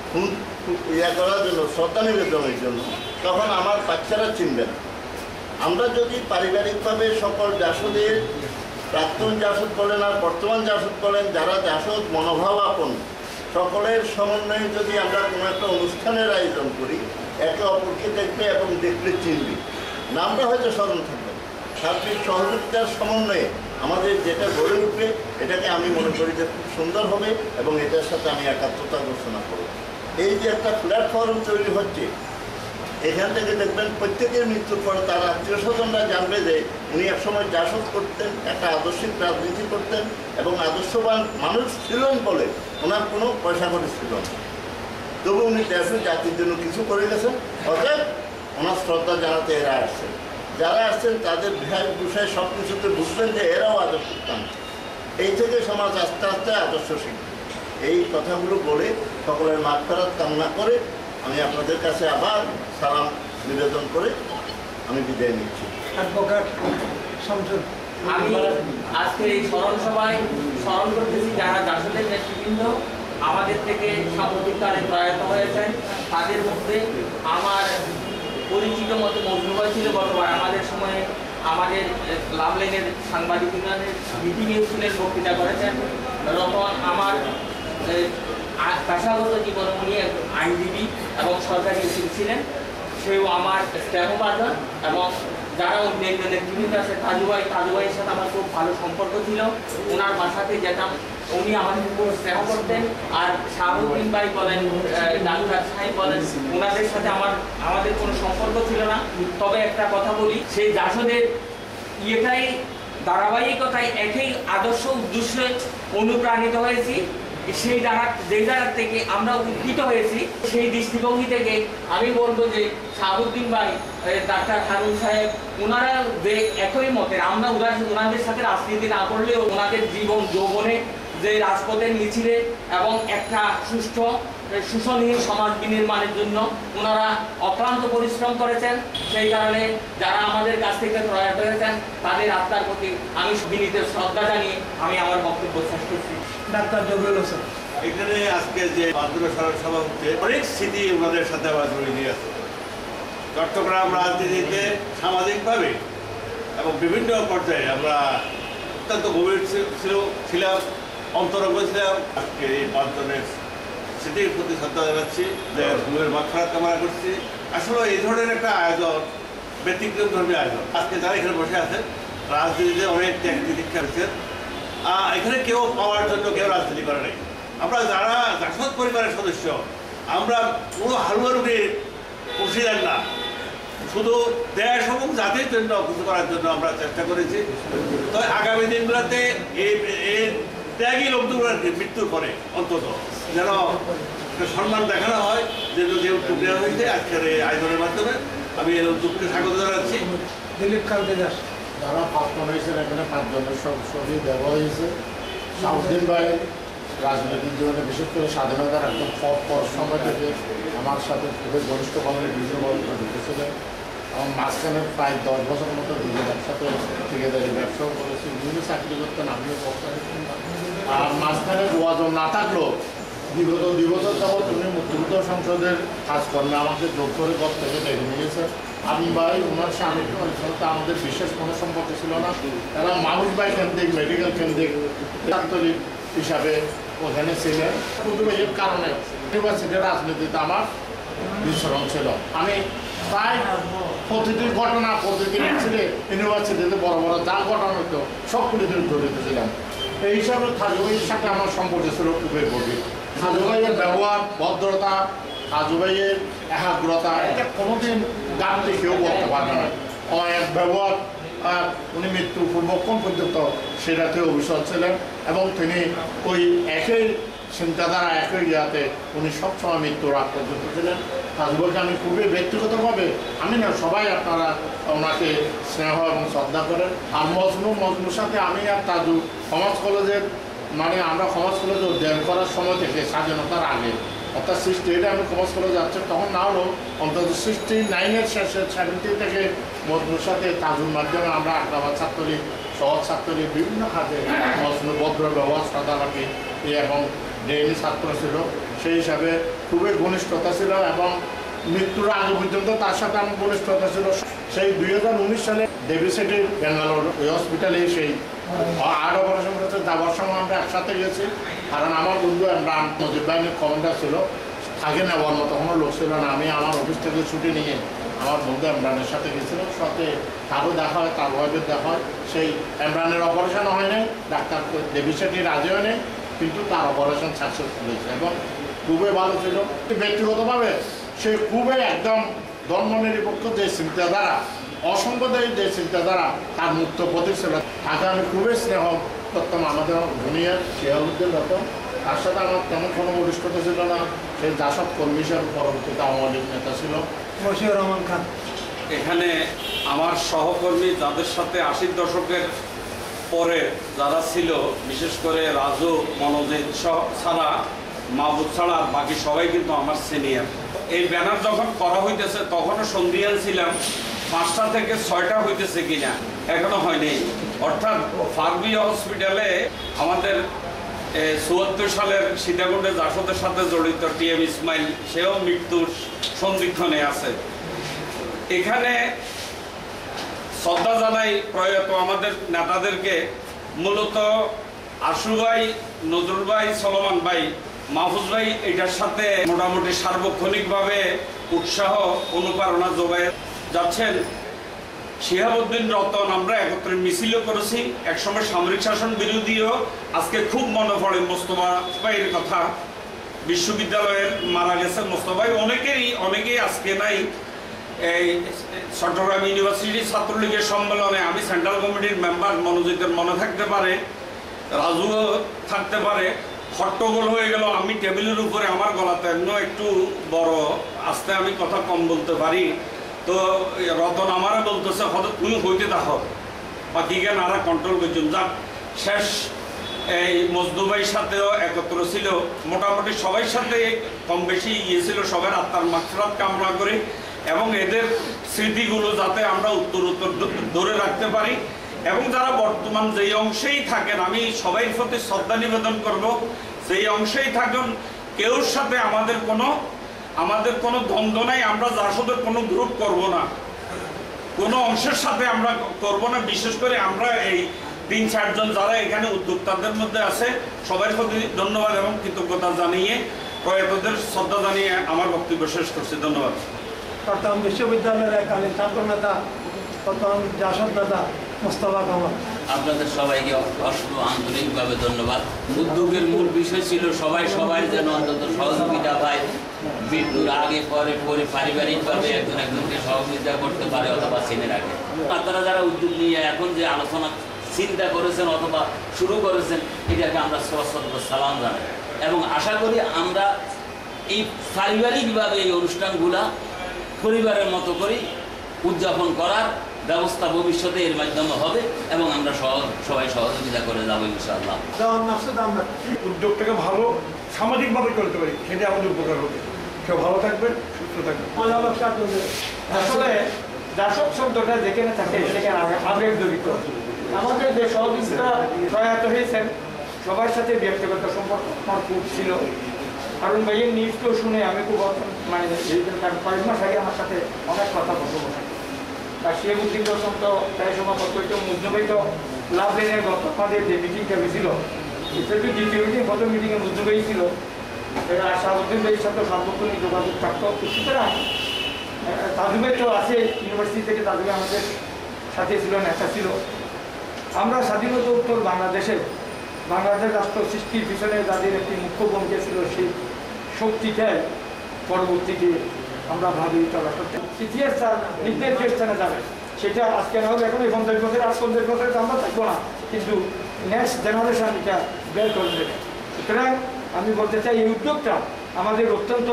ইয়া করার জন্য, শ্রদ্ধা নিবেদনের জন্য, তখন আমার বাচ্চারা চিনবে না। আমরা যদি পারিবারিকভাবে সকল জাসদের, প্রাক্তন জাসদ বলেন আর বর্তমান জাসদ বলেন, যারা জাসদ মনোভাব আপন, সকলের সমন্বয়ে যদি আমরা কোনো একটা অনুষ্ঠানের আয়োজন করি, একে অপরকে দেখবে এবং দেখলে চিনবে, নামটা হয়তো স্মরণ থাকবে। সার্বিক সহযোগিতার সমন্বয়ে আমাদের যেটা গড়ে উঠবে, এটাকে আমি মনে করি যে খুব সুন্দর হবে এবং এটার সাথে আমি একাত্মতা ঘোষণা করব। এই যে একটা প্ল্যাটফর্ম তৈরি হচ্ছে, এখান থেকে দেখবেন প্রত্যেকের মৃত্যুর পর তার আত্মীয় স্বজনরা জানবে যে উনি একসময় জাসদ করতেন, একটা আদর্শিক রাজনীতি করতেন এবং আদর্শবান মানুষ ছিলেন বলে ওনার কোনো পয়সা করে ছিল না, তবু উনি দেশের জাতির জন্য কিছু করে গেছেন। অতএব ওনার শ্রদ্ধা জানাতে এরা আসছেন। যারা আসছেন তাদের বিষয়ে সব কিছুতে বুঝবেন যে এরাও আদর্শ কাম। এই থেকে সমাজ আস্তে আস্তে আদর্শ শিখবে। এই কথাগুলো বলে সকলের মাগফিরাত কামনা করে আমি আপনাদের কাছে আবার সালাম নিবেদন করে আমি বিদায় নিচ্ছি। আমি আজকে এই স্মরণ সভায় স্মরণ করতেছি যারা জাসদের নেতৃবৃন্দ আমাদের থেকে সাম্প্রতিককালে প্রয়াত হয়েছেন। তাদের মধ্যে আমার পরিচিত মতো মজনু ভাই ছিল গতবার আমাদের সময়ে, আমাদের লাভলাইনের সাংবাদিক ইউনিয়নের মিটিংয়ে ছিলেন, বক্তৃতা করেছেন। তখন আমার পেশাগত জীবনে উনি আইনজীবী এবং সরকারি উকিল ছিলেন, সেও আমার স্নেহভাজন। এবং যারা অন্যান্য নেতৃবৃন্দ আছে, তাজু ভাইয়ের সাথে আমার খুব ভালো সম্পর্ক ছিল। ওনার বাসাতে যেতাম, উনি আমাদের খুব স্নেহ করতেন। আর শাহাবুদ্দিন ভাই বলেন, ডাক্তার সাহেব বলেন, ওনাদের সাথে আমাদের কোনো সম্পর্ক ছিল না। তবে একটা কথা বলি, সেই জাসদের ইয়েটাই ধারাবাহিকতায় একই আদর্শ উদ্দেশ্যে অনুপ্রাণিত হয়েছি। সেই জায়গা থেকে আমরা উদ্ভূত হয়েছি। সেই দৃষ্টিভঙ্গি থেকে আমি বলবো যে শাহাবুদ্দিন ভাই, ডাক্তার হারুন সাহেব, ওনারা যে একই মতের। আমরা ওনাদের সাথে রাজনীতি না করলেও ওনাদের জীবন যৌবনে যে রাজপথের মিছিলে এবং একটা সুষ্ঠু শোষণহীন সমাজ বিনির্মাণের জন্য ওনারা অক্লান্ত পরিশ্রম করেছেন। সেই কারণে যারা আমাদের কাছ থেকে প্রয়াত হয়েছেন তাদের আত্মার প্রতি আমি বিনীত শ্রদ্ধা জানিয়ে আমি আমার বক্তব্য শেষ করছি। ডাক্তার জবরুল হোসেন। এখানে আজকে যে বান্দুরা সভা হচ্ছে, অনেক স্মৃতি ওনাদের সাথে আমার জড়িয়ে আছে। চট্টগ্রাম রাজনীতিতে সামাজিকভাবে এবং বিভিন্ন পর্যায়ে আমরা অত্যন্ত গভীর ছিলাম, অন্তরঙ্গ ছিলাম। আজকে এই পাঁচজনের স্মৃতির প্রতি শ্রদ্ধা জানাচ্ছি, ভূমের মাগফিরাত কামনা করছি। আসলে এই ধরনের একটা আয়োজন ব্যতিক্রম ধর্মী আয়োজন। আজকে যারা এখানে বসে আছেন, রাজনীতিতে অনেক ত্যাগ দীক্ষা করেছেন। এখানে কেউ পাওয়ার জন্য কেউ রাজনীতি করে নাই। আমরা যারা জাসদ পরিবারের সদস্য, আমরা পুরো হালুয়া রুগীর অংশীদার না, শুধু দেশ এবং জাতির জন্য কিছু করার জন্য আমরা চেষ্টা করেছি। তো আগামী দিনগুলোতে এই ত্যাগী লোকগুলোর মৃত্যুর পরে অন্তত যেন সম্মান দেখানো হয়, যে উদ্যোগ নেওয়া হয়েছে আজকের এই আয়োজনের মাধ্যমে। আমি এই উদ্যোগকে স্বাগত জানাচ্ছি। দিলীপ খালকে দাস। যারা পাঁচজন হয়েছেন, এখানে পাঁচজনের সব শহীদ দেওয়া হয়েছে। শাহাবুদ্দিন ভাই রাজনৈতিক জীবনে, বিশেষ করে স্বাধীনতার একদম পর সময় থেকে আমার সাথে খুবই ঘনিষ্ঠভাবে বিভিন্ন ঢুকেছিলেন এবং মাঝখানে প্রায় 10 বছর মতো দুজন একসাথে ঠিকাদারি ব্যবসাও করেছি, বিভিন্ন চাকরি করতেন, আমিও করতেন। আর মাঝখানে ওয়াজন না থাকলেও বিগত 2 বছর যাবৎ উনি মুক্তিযুদ্ধ সংসদের কাজকর্মে আমাকে যোগ করে ঘর থেকে ডেকে নিয়েছেন। আমি ভাই ওনার স্বামীর সাথে আমাদের বিশেষ কোনো সম্পর্ক ছিল না। তারা মানুষ ভাই কেন্দ্রিক, মেডিকেল কেন্দ্রিক আন্তরিক হিসাবে ওখানে ছিলেন। শুধু এর কারণে ইউনিভার্সিটির রাজনীতিতে আমার বিচরণ ছিল। আমি তাই প্রতিটি ঘটনা প্রতিটি ইনসিডেন্ট ইউনিভার্সিটিতে বড় বড় যা ঘটনা হতো সবগুলি জড়িত ছিলাম। এই হিসাবে কাজু ভাইয়ের সাথে আমার সম্পর্ক ছিল খুবই গভীর। কাজু ভাইয়ের ব্যবহার, ভদ্রতা, কাজু ভাইয়ের একাগ্রতা, এটা কোনোদিন গানটি কেউ বলতে পারবে না। অনেক ব্যবহার, উনি মৃত্যু পূর্বক্ষণ পর্যন্ত সেটাতে অভিশাপ ছিলেন এবং তিনি ওই একই চিন্তাধারা, একই ইয়াতে উনি সবসময় মৃত্যুর আগ পর্যন্ত ছিলেন। কাজু ভাইকে আমি খুবই ব্যক্তিগতভাবে, আমি না সবাই আপনারা ওনাকে স্নেহ এবং শ্রদ্ধা করেন। আর মজনুর সাথে আমি আর তাজু সমাজ কলেজের আমরা সমাজ কলেজ অধ্যয়ন করার সময় থেকে স্বাধীনতার আগে, অর্থাৎ 68 আমি সমাজ কলেজ যাচ্ছি, তখন না হলেও অন্তত 69-এর শেষে 70 থেকে মজনুর সাথে তাজুর মাধ্যমে আমরা আগ্রাবাদ ছাত্রলীগ, সহজ ছাত্রলীগ বিভিন্ন খাতে মজনুর ভদ্র ব্যবহার শ্রদ্ধালাপী এবং ডেইলি ছাত্র ছিল। সেই হিসাবে খুবই ঘনিষ্ঠতা ছিল এবং মৃত্যুর আগে পর্যন্ত তার সাথে আমার ঘনিষ্ঠতা ছিল। সেই 2019 সালে দেবী সিটির ব্যাঙ্গালোর ওই হসপিটালে সেই আরও অপারেশন করতে যাওয়ার সময় আমরা একসাথে গেছি, কারণ আমার বন্ধু ইমরান নজিব বাহিনীর কমান্ডার ছিল, আগে নেওয়ার মতো কোনো লোক ছিল না। আমি আমার অফিস থেকে ছুটি নিয়ে আমার বন্ধু ইমরানের সাথে গেছিলাম, সাথে তারও দেখা হয়, তার ওয়াইফের দেখা হয়। সেই ইমরানের অপারেশন হয় নাই, ডাক্তার দেবী সিটি রাজি হয় নাই, কিন্তু তার অপারেশন সাকসেসফুল হয়েছে এবং খুবই ভালো ছিল। ব্যক্তিগতভাবে সে খুবই একদম ধর্মনিরপেক্ষ যে চিন্তাধারা, অসংখ্যদের যে চিন্তাধারা, তার মুক্ত প্রতীক ছিল। তাকে আমি খুবই স্নেহ করতাম। আমাদের দুনিয়ার শিয়াউদ্দিন রতন, তার সাথে আমার তেমন কোনো ঘনিষ্ঠতা ছিল না। সেই জাসদ কর্মী হিসাবে পরবর্তীতে আওয়ামী লীগ নেতা ছিল মশিউর রহমান খান। এখানে আমার সহকর্মী যাদের সাথে 80 দশকের পরে যারা ছিল, বিশেষ করে রাজু, মনোজিৎ ছাড়া, মাহবুব ছাড়া বাকি সবাই কিন্তু আমার সিনিয়র। এই ব্যানার যখন করা হইতেছে তখনও সন্ধিয়ান ছিলাম, 5টা থেকে 6টা হইতেছে কিনা এখনো হয়নি। অর্থাৎ ফার্মি হসপিটালে আমাদের 74 সালের সীতাকুণ্ডে জাসদের সাথে জড়িত TM ইসমাইল, সেও মৃত্যুর সন্ধিক্ষণে আছে। এখানে শ্রদ্ধা জানাই প্রয়াত আমাদের নেতাদেরকে, মূলত আশু ভাই, নজরুল ভাই, সলমান ভাই, মাহফুজ ভাই এটার সাথে মোটামুটি সার্বক্ষণিকভাবে উৎসাহ অনুপ্রেরণা যোগায় যাচ্ছেন। শিহাবুদ্দিন রতন আমরা একত্রে মিছিলও করেছি, একসময় সামরিক শাসন বিরোধীও। আজকে খুব মনে পড়ে মোস্তফা ভাইয়ের কথা, বিশ্ববিদ্যালয়ের মারা গেছে মোস্তফা ভাই। অনেকেই আজকে নাই। এই চট্টগ্রাম ইউনিভার্সিটি ছাত্রলীগের সম্মেলনে আমি সেন্ট্রাল কমিটির মেম্বার, মনোজিতের মনে থাকতে পারে, রাজুও থাকতে পারে। হট্টগোল হয়ে গেল, আমি টেবিলের উপরে আমার গলাতে একটু বড়, আস্তে আমি কথা কম বলতে পারি। তো রতন আমারও বলতেছে হয়তো তুমি হইতে দেখো, বাকি জ্ঞান আরা কন্ট্রোল করছেন। যাক, শেষ এই মজদুবাইয়ের সাথেও একত্র ছিল, মোটামুটি সবার সাথে কম বেশি ছিল। সবার আত্মার মাগফিরাত কামনা করি এবং এদের স্মৃতিগুলো যাতে আমরা উত্তর ধরে রাখতে পারি। এবং যারা বর্তমান যেই অংশেই থাকেন, আমি সবাই প্রতি শ্রদ্ধা নিবেদন করব, যেই অংশেই থাকুন, কেউর সাথে আমাদের কোনো দ্বন্দ্ব নাই। আমরা জাসদের কোনো গ্রুপ করব না, কোনো অংশের সাথে আমরা করব না। বিশেষ করে আমরা এই 3-4 জন যারা এখানে উদ্যোক্তাদের মধ্যে আছে, সবার প্রতি ধন্যবাদ এবং কৃতজ্ঞতা জানিয়ে, প্রয়াতদের শ্রদ্ধা জানিয়ে আমার বক্তব্য শেষ করছি। ধন্যবাদ। চট্টগ্রাম বিশ্ববিদ্যালয়ের এককালীন ছাত্র নেতা, বর্তমান জাসদ নেতা মোস্তফা কামাল। আপনাদের সবাইকে অসংখ্য আন্তরিকভাবে ধন্যবাদ। উদ্যোগের মূল বিষয় ছিল সবাই যেন অন্তত সহযোগিতা পায়, মৃত্যুর আগে পরে পারিবারিকভাবে একজনকে সহযোগিতা করতে পারে অথবা চিনে রাখে। আপনারা যারা উদ্যোগ নিয়ে এখন যে আলোচনা চিন্তা করেছেন অথবা শুরু করেছেন, এটাকে আমরা সশ্রদ্ধ সালাম জানাই এবং আশা করি আমরা এই পারিবারিকভাবে এই অনুষ্ঠানগুলা পরিবারের মতো করে উদযাপন করার ব্যবস্থা ভবিষ্যতে এর মাধ্যমে হবে এবং আমরা সবাই সহযোগিতা করে যাবো ইনশাআল্লাহ। উদ্যোগটাকে ভালো সামাজিকভাবে করতে পারি, সেটা আমাদের উপকার হবে। কেউ ভালো থাকবেন, সুস্থ থাকবেন। আসলে জাসদ শব্দটা যেখানে থাকে সেখানে আবেগ জড়িত। আমাদের যে সহযোগিতা প্রয়াত হয়েছেন সবার সাথে ব্যক্তিগত সম্পর্ক আমার খুব ছিল। কারণ ভাইয়ের নিউজটাও শুনে আমি খুব কয়েক মাস আগে আমার সাথে অনেক কথা বলবো। আর শিহাবুদ্দিন রতন তো প্রায় সময় বলতো মুজনুভাই তো লাভ লেনের গত আমাদের যে মিটিংটা হয়েছিল, সেটা দ্বিতীয় মিটিং, গত মিটিংয়ে মুজনুভাই ছিল। শাহাবুদ্দিন ভাইয়ের সাথে সার্বক্ষণিক যোগাযোগ থাকতো। সুতরাং তাজুবে তো আছে, ইউনিভার্সিটি থেকে তাজুবে আমাদের সাথে ছিল, নেতা ছিল। আমরা স্বাধীনতা উত্তর বাংলাদেশ রাষ্ট্র সৃষ্টির পিছনে যাদের একটি মুখ্য ভূমিকা ছিল, সেই শক্তিটাই পরবর্তীতে আমরা ভাবি ইতিহাস তার নির্দেশ স্থানে যাবে। সেটা আজকে না হলে এখন এই 50 বছর 50 বছরে আমরা থাকবো না, কিন্তু নেক্সট জেনারেশন এটা বের করে দেবে। সুতরাং আমি বলতে চাই এই উদ্যোগটা আমাদের অত্যন্ত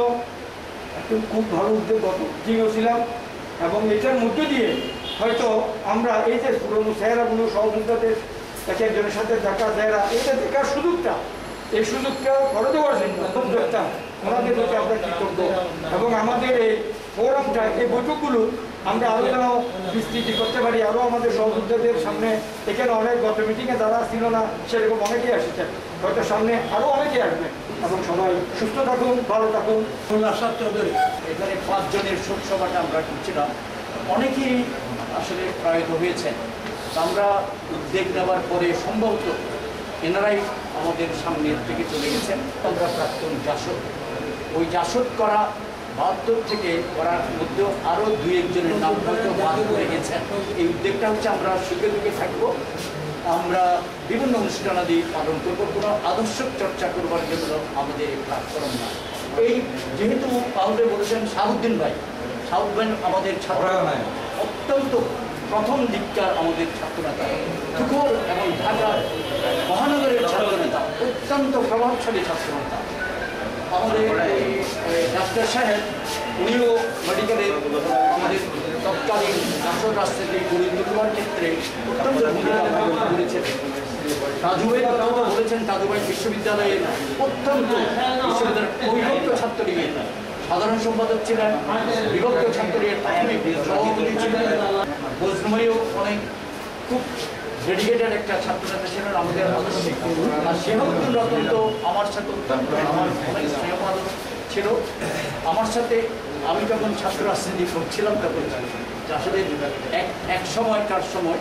খুব ভালো উদ্যোগ, ছিলাম, এবং এটার মধ্য দিয়ে হয়তো আমরা এই যে পুরনো চেহারাগুলো সহযোগিতাদের এক একজনের সাথে দেখা চেহারা, এটা দেখার সুযোগটা, এই সুযোগটা করে দেওয়ার জন্য উদ্যোগটা ওনাদের প্রতি আমরা কৃতজ্ঞ। এবং আমাদের এই ফোরামটা, এই বৈঠকগুলো আমরা আরও যেন বিস্তৃতি করতে পারি, আরও আমাদের সহযোগিতাদের সামনে। এখানে অনেক গত মিটিংয়ে যারা ছিল না সেরকম অনেকেই এসেছেন, হয়তো সামনে আরও অনেকেই আসবেন। এবং সবাই সুস্থ থাকুন, ভালো থাকুন। আসাদ চৌধুরী, এখানে 5 জনের শোক সভাটা আমরা করছিলাম, অনেকেই আসলে প্রয়াত হয়েছেন। আমরা উদ্যোগ নেওয়ার পরে সম্ভবত এনারাই আমাদের সামনে থেকে চলে গেছেন। আমরা প্রাক্তন জাসদ, ওই জাসদ করা 72 থেকে করার মধ্যেও আরও 2-1 জনের নাম হয়তো বাদ পড়ে গেছেন। এই উদ্যোগটা হচ্ছে আমরা সুখে দুঃখে থাকবো, আমরা বিভিন্ন অনুষ্ঠানাদি পালন করবো, কোনো আদর্শক চর্চা করবার জন্য আমাদের প্ল্যাটফর্ম না। এই যেহেতু কাউকে বলেছেন শাহাবুদ্দিন ভাই, শাহাবুদ্দিন আমাদের ছাত্র, অত্যন্ত প্রথম দিককার আমাদের ছাত্রনেতা, তুখোর এবং ঢাকার মহানগরের ছাত্রনেতা, অত্যন্ত প্রভাবশালী ছাত্রনেতা। আমাদের ডাক্তার সাহেব, উনিও মেডিকেলে আমাদের তৎকালীন রাষ্ট্র রাজনীতি গড়ে তুলবার ক্ষেত্রে অত্যন্ত ভূমিকা পালন করেছেন। তাজুভাইয়ের কথাও তো বলেছেন, তাজুভাই বিশ্ববিদ্যালয়ের অত্যন্ত বিশ্ববিদ্যালয়ের অবিভক্ত ছাত্রলীগের সাধারণ সম্পাদক ছিলেন, বিভক্ত ছাত্রলীগের প্রাথমিক সভাপতি ছিলেন। বজরুমাইও অনেক খুব ডেডিকেটেড একটা ছাত্রনেতা ছিলেন, আমাদের আদর্শিক। আর শেহাবুদ্দিন রতন তো আমার সাথে আমার অনেক স্নেহপালন ছিল। আমার সাথে আমি যখন ছাত্র রাজনীতি করছিলাম তখন আসলে এক সময়কার সময়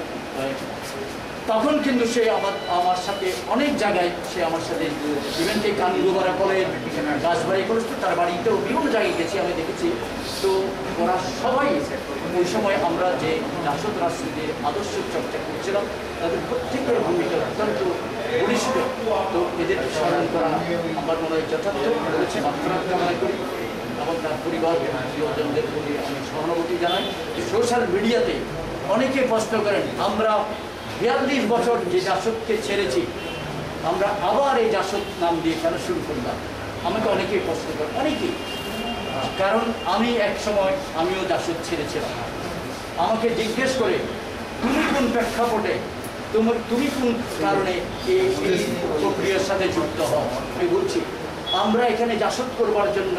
তখন কিন্তু সে আমার সাথে অনেক জায়গায় সে আমার সাথে ইভেন্টে কানগুবারা কলেজ, গাছবাড়ি করেছে, তার বাড়িতেও বিভিন্ন জায়গায় গেছি, আমি দেখেছি। তো ওরা সবাই ওই সময় আমরা যে জাসদ রাজনীতির আদর্শ চর্চা করছিলাম, তাদের প্রত্যেকের ভূমিকা অত্যন্ত বলিষ্ঠ। তো এদের স্মরণ করা আমার মনে হয় যথার্থ বলেছে, মাত্রার কামনা করি এবং তার পরিবার প্রিয়জনদের প্রতি আমি সহানুভূতি জানাই। সোশ্যাল মিডিয়াতে অনেকে প্রশ্ন করেন, আমরা 42 বছর যে জাসদকে ছেড়েছি, আমরা আবার এই জাসদ নাম দিয়ে কেন শুরু করলাম? আমাকে অনেকেই প্রশ্ন করেন, অনেকেই। কারণ আমি এক সময় আমিও জাসদ ছেড়েছিলাম। আমাকে জিজ্ঞেস করে, তুমি কোন প্রেক্ষাপটে, তুমি কোন কারণে এই প্রক্রিয়ার সাথে যুক্ত হও? আমি বলছি, আমরা এখানে জাসদ করবার জন্য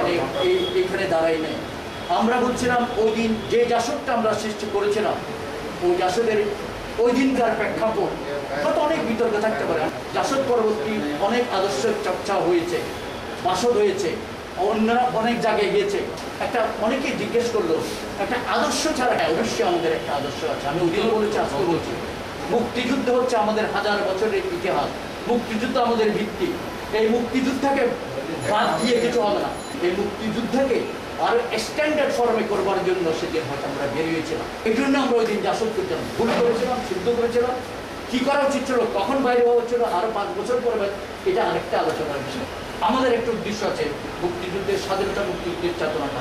এখানে দাঁড়াই নাই। আমরা বলছিলাম ওই দিন যে জাসদটা আমরা সৃষ্টি করেছিলাম, ওই জাসদের ওই দিনকার প্রেক্ষাপট হয়তো অনেক বিতর্ক থাকতে পারে। জাসদ পরবর্তী অনেক আদর্শ চর্চা হয়েছে, বাসদ হয়েছে, অন্যরা অনেক জায়গায় গিয়েছে। একটা অনেকেই জিজ্ঞেস করলো, একটা আদর্শ ছাড়া, হ্যাঁ অবশ্যই আমাদের একটা আদর্শ আছে। আমি ওদিন বলেছি, আজকে বলছি, মুক্তিযুদ্ধ হচ্ছে আমাদের 1000 বছরের ইতিহাস। মুক্তিযুদ্ধ আমাদের ভিত্তি। এই মুক্তিযুদ্ধকে বাদ দিয়ে কিছু হবে না। এই মুক্তিযুদ্ধকে আর স্ট্যান্ডার্ড ফর্মে করবার জন্য সেদিন হয়তো আমরা বেরিয়েছিলাম। এই জন্য আমরা ওই দিন জাসদ করছিলাম, ভুল করেছিলাম, সিদ্ধ করেছিলাম, কি করা উচিত ছিল, কখন বাইরে হওয়া হচ্ছিল, আরো 5 বছর পরে, এটা আরেকটা আলোচনার বিষয়। আমাদের একটা উদ্দেশ্য আছে, মুক্তিযুদ্ধের স্বাধীনতা, মুক্তিযুদ্ধের চেতনাটা।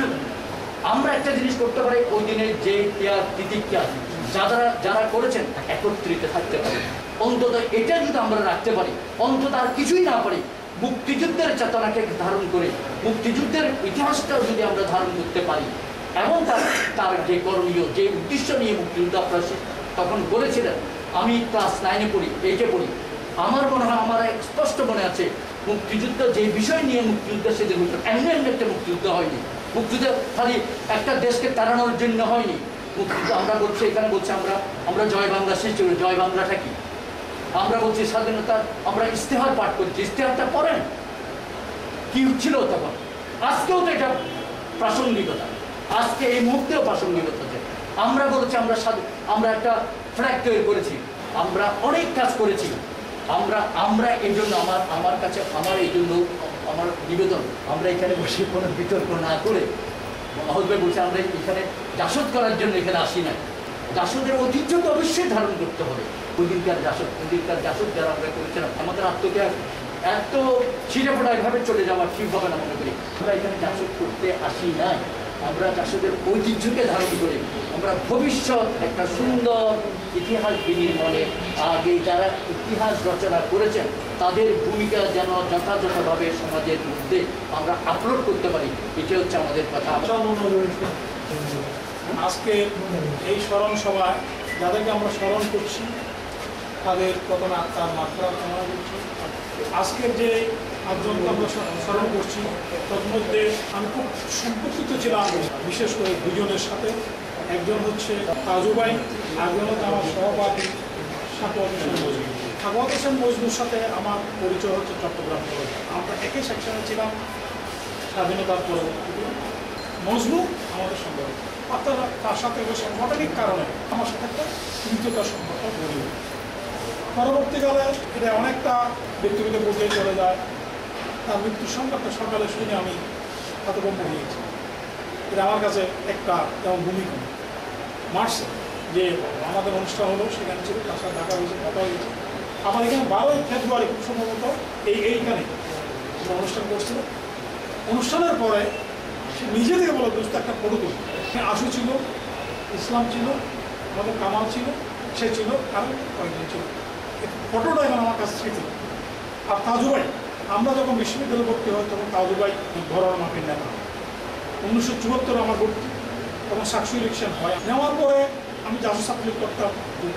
আমরা একটা জিনিস করতে পারি, ওই দিনের যে তিতিক্ষা যারা করেছেন একত্রিত থাকতে পারি। অন্তত এটা যদি আমরা রাখতে পারি, অন্তত আর কিছুই না পারি, মুক্তিযুদ্ধের চেতনাকে ধারণ করে মুক্তিযুদ্ধের ইতিহাসটাও যদি আমরা ধারণ করতে পারি, এবং তার যে করণীয়, যে উদ্দেশ্য নিয়ে মুক্তিযুদ্ধ আপনারা তখন বলেছিলেন। আমি ক্লাস 9-এ পড়ি, 8-এ পড়ি, আমার মনে হয়, আমার স্পষ্ট মনে আছে, মুক্তিযুদ্ধ যে বিষয় নিয়ে মুক্তিযুদ্ধ সেদিন হতো, এমনি একটা মুক্তিযুদ্ধ হয়নি। মুক্তিযুদ্ধ খালি একটা দেশকে তাড়ানোর জন্য হয়নি। মুক্তিযুদ্ধ আমরা বলছি, এখানে বলছি আমরা জয় বাংলা সৃষ্টি করি। জয় বাংলাটা কি? আমরা বলছি স্বাধীনতা, আমরা ইস্তেহার পাঠ করছি। ইস্তেহারটা পড়েন কি ছিল তখন। আজকেও তো এটা প্রাসঙ্গিকতা, আজকে এই মুহূর্তেও প্রাসঙ্গিকতা। আমরা বলছি আমরা একটা ফ্ল্যাগ তৈরি করেছি, আমরা অনেক কাজ করেছি। আমরা এই জন্য আমার কাছে, আমার এই জন্য আমার নিবেদন, আমরা এখানে বসে কোনো বিতর্ক না করে মাহবুব ভাই বলছে আমরা এখানে জাসদ করার জন্য এখানে আসি না, জাসদের ঐতিহ্য তো অবশ্যই ধারণ করতে হবে। ওদিনকার জাসদ যারা আমরা করেছিলাম, আমাদের আত্মত্যাগ এত ছিঁড়ে এভাবে চলে যাওয়া ঠিক হবে না মনে করি। আমরা এখানে জাসদ করতে আসি নাই, আমরা জাসদের ঐতিহ্যকে ধারণ করি আমরা ভবিষ্যৎ একটা সুন্দর ইতিহাস বিনির্মাণে আগে যারা ইতিহাস রচনা করেছেন তাদের ভূমিকা যেন যথাযথভাবে সমাজের মধ্যে আমরা আপলোড করতে পারি, এটা হচ্ছে আমাদের কথা। আজকে এই স্মরণ সভায় যাদেরকে আমরা স্মরণ করছি তাদের প্রথমে আত্মার মাত্রা কামনা করছি। আজকের যে আটজনকে আমরা স্মরণ করছি তার মধ্যে আমি খুব সম্পর্কিত ছিলাম বিশেষ করে দুজনের সাথে। একজন হচ্ছে তাজু ভাই, একজন হচ্ছে আমার সহপাঠী সাকওয়াত হোসেন মজনু। সাকওয়াত হোসেন মজনুর সাথে আমার পরিচয় হচ্ছে চট্টগ্রাম কলেজে। আমরা একই সেকশনে ছিলাম স্বাধীনতার পরবর্তীতে। মজনু আমাদের সম্পর্ক, অর্থাৎ তার সাথে সাংগঠনিক কারণে আমার সাথে একটা কৃতজ্ঞতার সম্পর্ক গড়ে ওঠে। পরবর্তীকালে এটা অনেকটা ব্যক্তিগত পর্যায়ে চলে যায়। তার মৃত্যুর সংবাদটা সকালে শুনে আমি হতভম্ব হয়েছি। এটা আমার কাছে একটা যেমন ভূমিকম্প। মার্চে যে আমাদের অনুষ্ঠান হলো সেখানে ছিল, তার সাথে দেখা হয়েছে, কথা হয়েছে। আমার এখানে 12ই ফেব্রুয়ারি খুব সম্ভবত এইখানে অনুষ্ঠান করছিল। অনুষ্ঠানের পরে সে নিজে থেকে বলে দোস্ত একটা ফটো তুলি। আশু ছিল, ইসলাম ছিল, আমাদের কামাল ছিল, সে ছিল, আর কয়েকজন ছিল। ফটোটা এখন আমার কাছে স্মৃতি। আর তাজু ভাই, আমরা যখন বিশ্ববিদ্যালয়ে ভর্তি হয় তখন তাজু ভাই ঘরোয়া মাফির নেতা। 1974 আমার ভর্তি, তখন সাকসু ইলেকশন হয়। নেওয়ার পরে আমি জাসদ সাপ্লিট করতাম,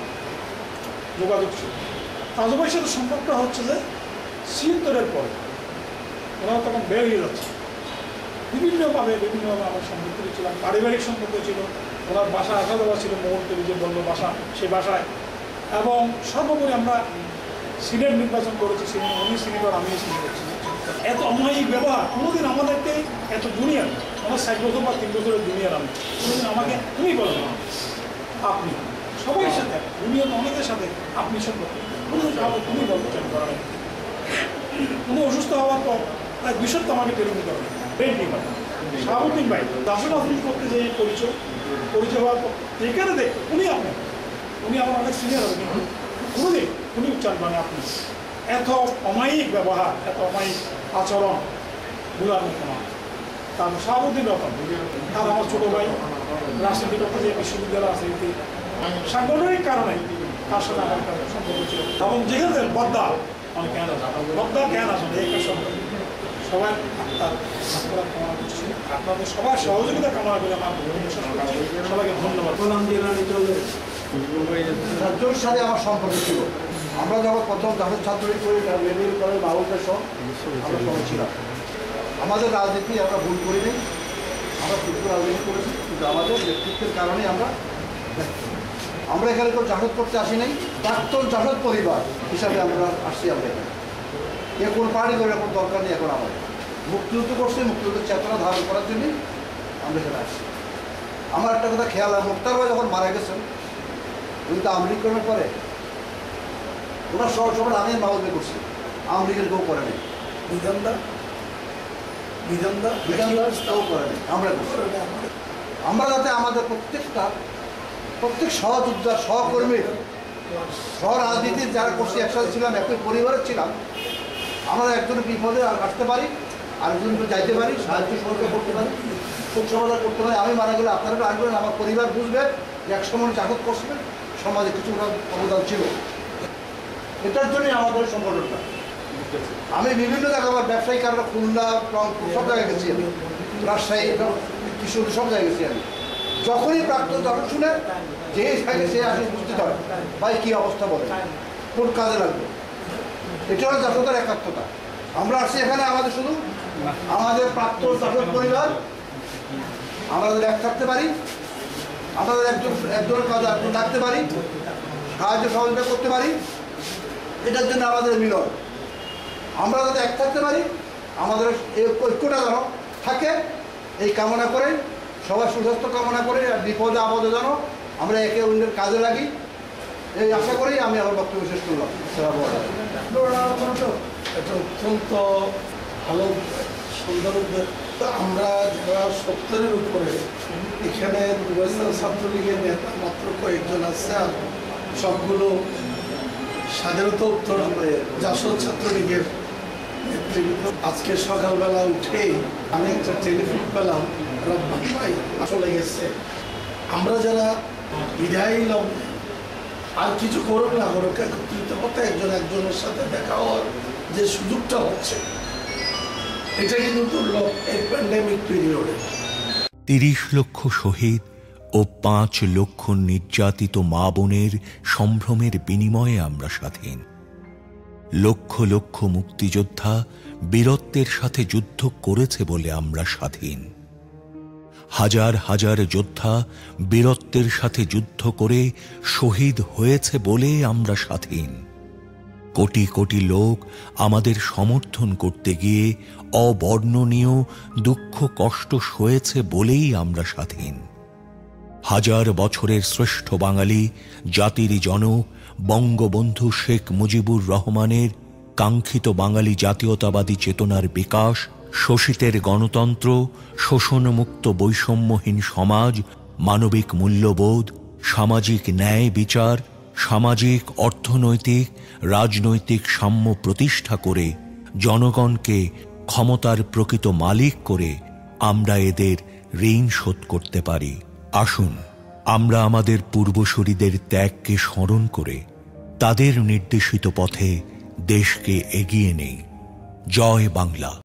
যোগাযোগ ছিল। তাজু ভাইয়ের সাথে সম্পর্কটা হচ্ছে যে 76-এর পরে ওরা তখন বের হয়ে যাচ্ছে। বিভিন্নভাবে আমার সম্পর্ক ছিলাম, পারিবারিক সম্পর্ক ছিল। ওনার বাসা আসা যাওয়া ছিল, মুহূর্তে যে বলল বাসা, সেই বাসায়। এবং সর্বোপরি আমরা সিনেট নির্বাচন করেছি, উনি সিনেটর, আমিও সিনেটর ছিলাম। এত অমায়িক ব্যবহার কোনোদিন আমাদেরকে, এত জুনিয়র, আমার 60 বছর বা 3 বছরের জুনিয়র আমি, কোনোদিন আমাকে তুমি বলো না, আপনি সবার সাথে, জুনিয়র অনেকের সাথে আপনি সম্পর্ক, কোনোদিন আমাকে তুমি বলতে চান করা নেই। উনি অসুস্থ হওয়ার পর প্রায় 2 সপ্তাহ আমাকে টেলিফোন করেন। শাহাবুদ্দিন ভাই জাসদ অফিস করতে যে পরিচয় হওয়ার পর এখানে দেখ উনি আমার অনেক সিনিয়র হবে, কিন্তু কোনোদিন উনি উচ্চারণ করেন আপনি। এত অমায়িক ব্যবহার, এত অমায়িক আচরণ ভুলার মতো না। তারপর শাহাবুদ্দিন রতন, আর আমার ছোটো ভাই রাজনীতি করতে যে বিশ্ববিদ্যালয় আছে, সাংগঠনিক কারণে তার সাথে আমার একটা সম্পর্ক ছিল। এবং যেখানে বদ্দা অনেক জ্ঞান আছে, বদ্দা জ্ঞান আছে একটা সম্পর্ক। সবাই কামনা করছি, আপনাদের সবার সহযোগিতা কামনা করে আমার সবাইকে ধন্যবাদ। ছাত্রর সাথে আমার সম্পর্ক ছিল। আমরা যখন প্রথম জাসদ ছাত্রলীগ করি, মেডিকেল কলেজ মাহবুবের সহ আমরা সবাই ছিলাম। আমাদের রাজনীতি আমরা ভুল করিনি, আমরা সুস্থ রাজনীতি করেছি, কিন্তু আমাদের ব্যক্তিত্বের কারণে আমরা এখানে কেউ জাসদ করতে আসি নাই। প্রাক্তন জাসদ পরিবার হিসাবে আমরা আসছি। আমরা এখানে এ কোন পার্টি করে এখন দরকার নেই। এখন আমাদের মুক্তিযুদ্ধ করছে, মুক্তিযুদ্ধের চেতনা ধারণ করার জন্যই আমরা এখানে আসছি। আমার একটা কথা খেয়াল হয়, মুক্তার ভাই যখন মারা গেছেন, উনি তো আমলিকরণের পরে ওনার সবার আমি মাহবুবে করছি, আমলিকের কেউ করে নেই, বিধানদার কেউ করে নেই, আমরা করছি। আমরা যাতে আমাদের প্রত্যেক সহযোদ্ধা, সহকর্মী, সহরাজনীতির যারা করছি, একসাথে ছিলাম, একই পরিবারের ছিলাম, আমরা একজনের বিপদে আসতে পারি, আরেকজনকে যাইতে পারি, সাহায্য সহযোগিতা করতে পারি, খুব সমাধান করতে পারি। আমি মারা গেলে আপনারা আসবেন, আমার পরিবার বুঝবে যে একসময় জাগত করছিলেন, সমাজে কিছু অবদান ছিল। এটার জন্যই আমাদের সংগঠনটা। আমি বিভিন্ন জায়গায় আমার ব্যবসায়িক কারণে খুলনা, রংপুর সব জায়গায় গেছি, আমি রাজশাহী, কিশোর সব জায়গায় গেছি। আমি যখনই প্রাক্তন যখন শুনে যে থাকে সে আসে উপস্থিত হয়, ভাই কী অবস্থা বলে, কোন কাজে লাগবে। এটা হলো জাসদের একাত্মতা। আমরা আসছি এখানে আমাদের শুধু আমাদের প্রাক্তন জাসদ পরিবার, আমাদের এক থাকতে পারি, আমাদের একজনের কাজে একজন থাকতে পারি, সাহায্য সহযোগিতা করতে পারি, এটার জন্য আমাদের মিলন। আমরা যাতে এক থাকতে পারি, আমাদের এই ঐক্যটা যেন থাকে, এই কামনা করে, সবার সুস্বাস্থ্য কামনা করে, আর বিপদে আপদে যেন আমরা একে অন্যের কাজে লাগি, এই আশা করেই আমি আমার বক্তব্য শেষ করলাম। এটা অত্যন্ত ভালো সুন্দর আমরা যারা 70-এর উপরে, এখানে ছাত্রলীগের নেতা মাত্র কয়েকজন আছে, আর সবগুলো স্বাধীনতা উত্তর জাসদ ছাত্রলীগের নেতৃবৃন্দ। আজকে সকালবেলা উঠেই আমি একটা টেলিফোন পেলাম, রব্বান ভাই চলে গেছে। আমরা যারা বিদায় নিলাম, আর কিছু করুক না করুক, একত্রিত হতে একজনের সাথে দেখা হওয়ার যে সুযোগটা হচ্ছে, এটা কিন্তু দুর্লভ এই প্যান্ডেমিক পিরিয়ডে। 30 লক্ষ শহীদ ও 5 লক্ষ নির্যাতিত মা বোনের সম্ভ্রমের বিনিময়ে আমরা স্বাধীন। লক্ষ লক্ষ মুক্তিযোদ্ধা বীরত্বের সাথে যুদ্ধ করেছে বলে আমরা স্বাধীন। হাজার হাজার যোদ্ধা বীরত্বের সাথে যুদ্ধ করে শহীদ হয়েছে বলে আমরা স্বাধীন। কোটি কোটি লোক আমাদের সমর্থন করতে গিয়ে অবর্ণনীয় দুঃখ কষ্ট সয়েছে বলেই আমরা স্বাধীন। হাজার বছরের শ্রেষ্ঠ বাঙালি জাতির জনক বঙ্গবন্ধু শেখ মুজিবুর রহমানের কাঙ্ক্ষিত বাঙালি জাতীয়তাবাদী চেতনার বিকাশ, শোষিতের গণতন্ত্র, শোষণমুক্ত বৈষম্যহীন সমাজ, মানবিক মূল্যবোধ, সামাজিক ন্যায় বিচার, সামাজিক অর্থনৈতিক রাজনৈতিক সাম্য প্রতিষ্ঠা করে জনগণকে ক্ষমতার প্রকৃত মালিক করে আমরা এদের ঋণ শোধ করতে পারি। আসুন আমরা আমাদের পূর্বসূরীদের ত্যাগকে স্মরণ করে তাদের নির্দেশিত পথে দেশকে এগিয়ে নেই। জয় বাংলা।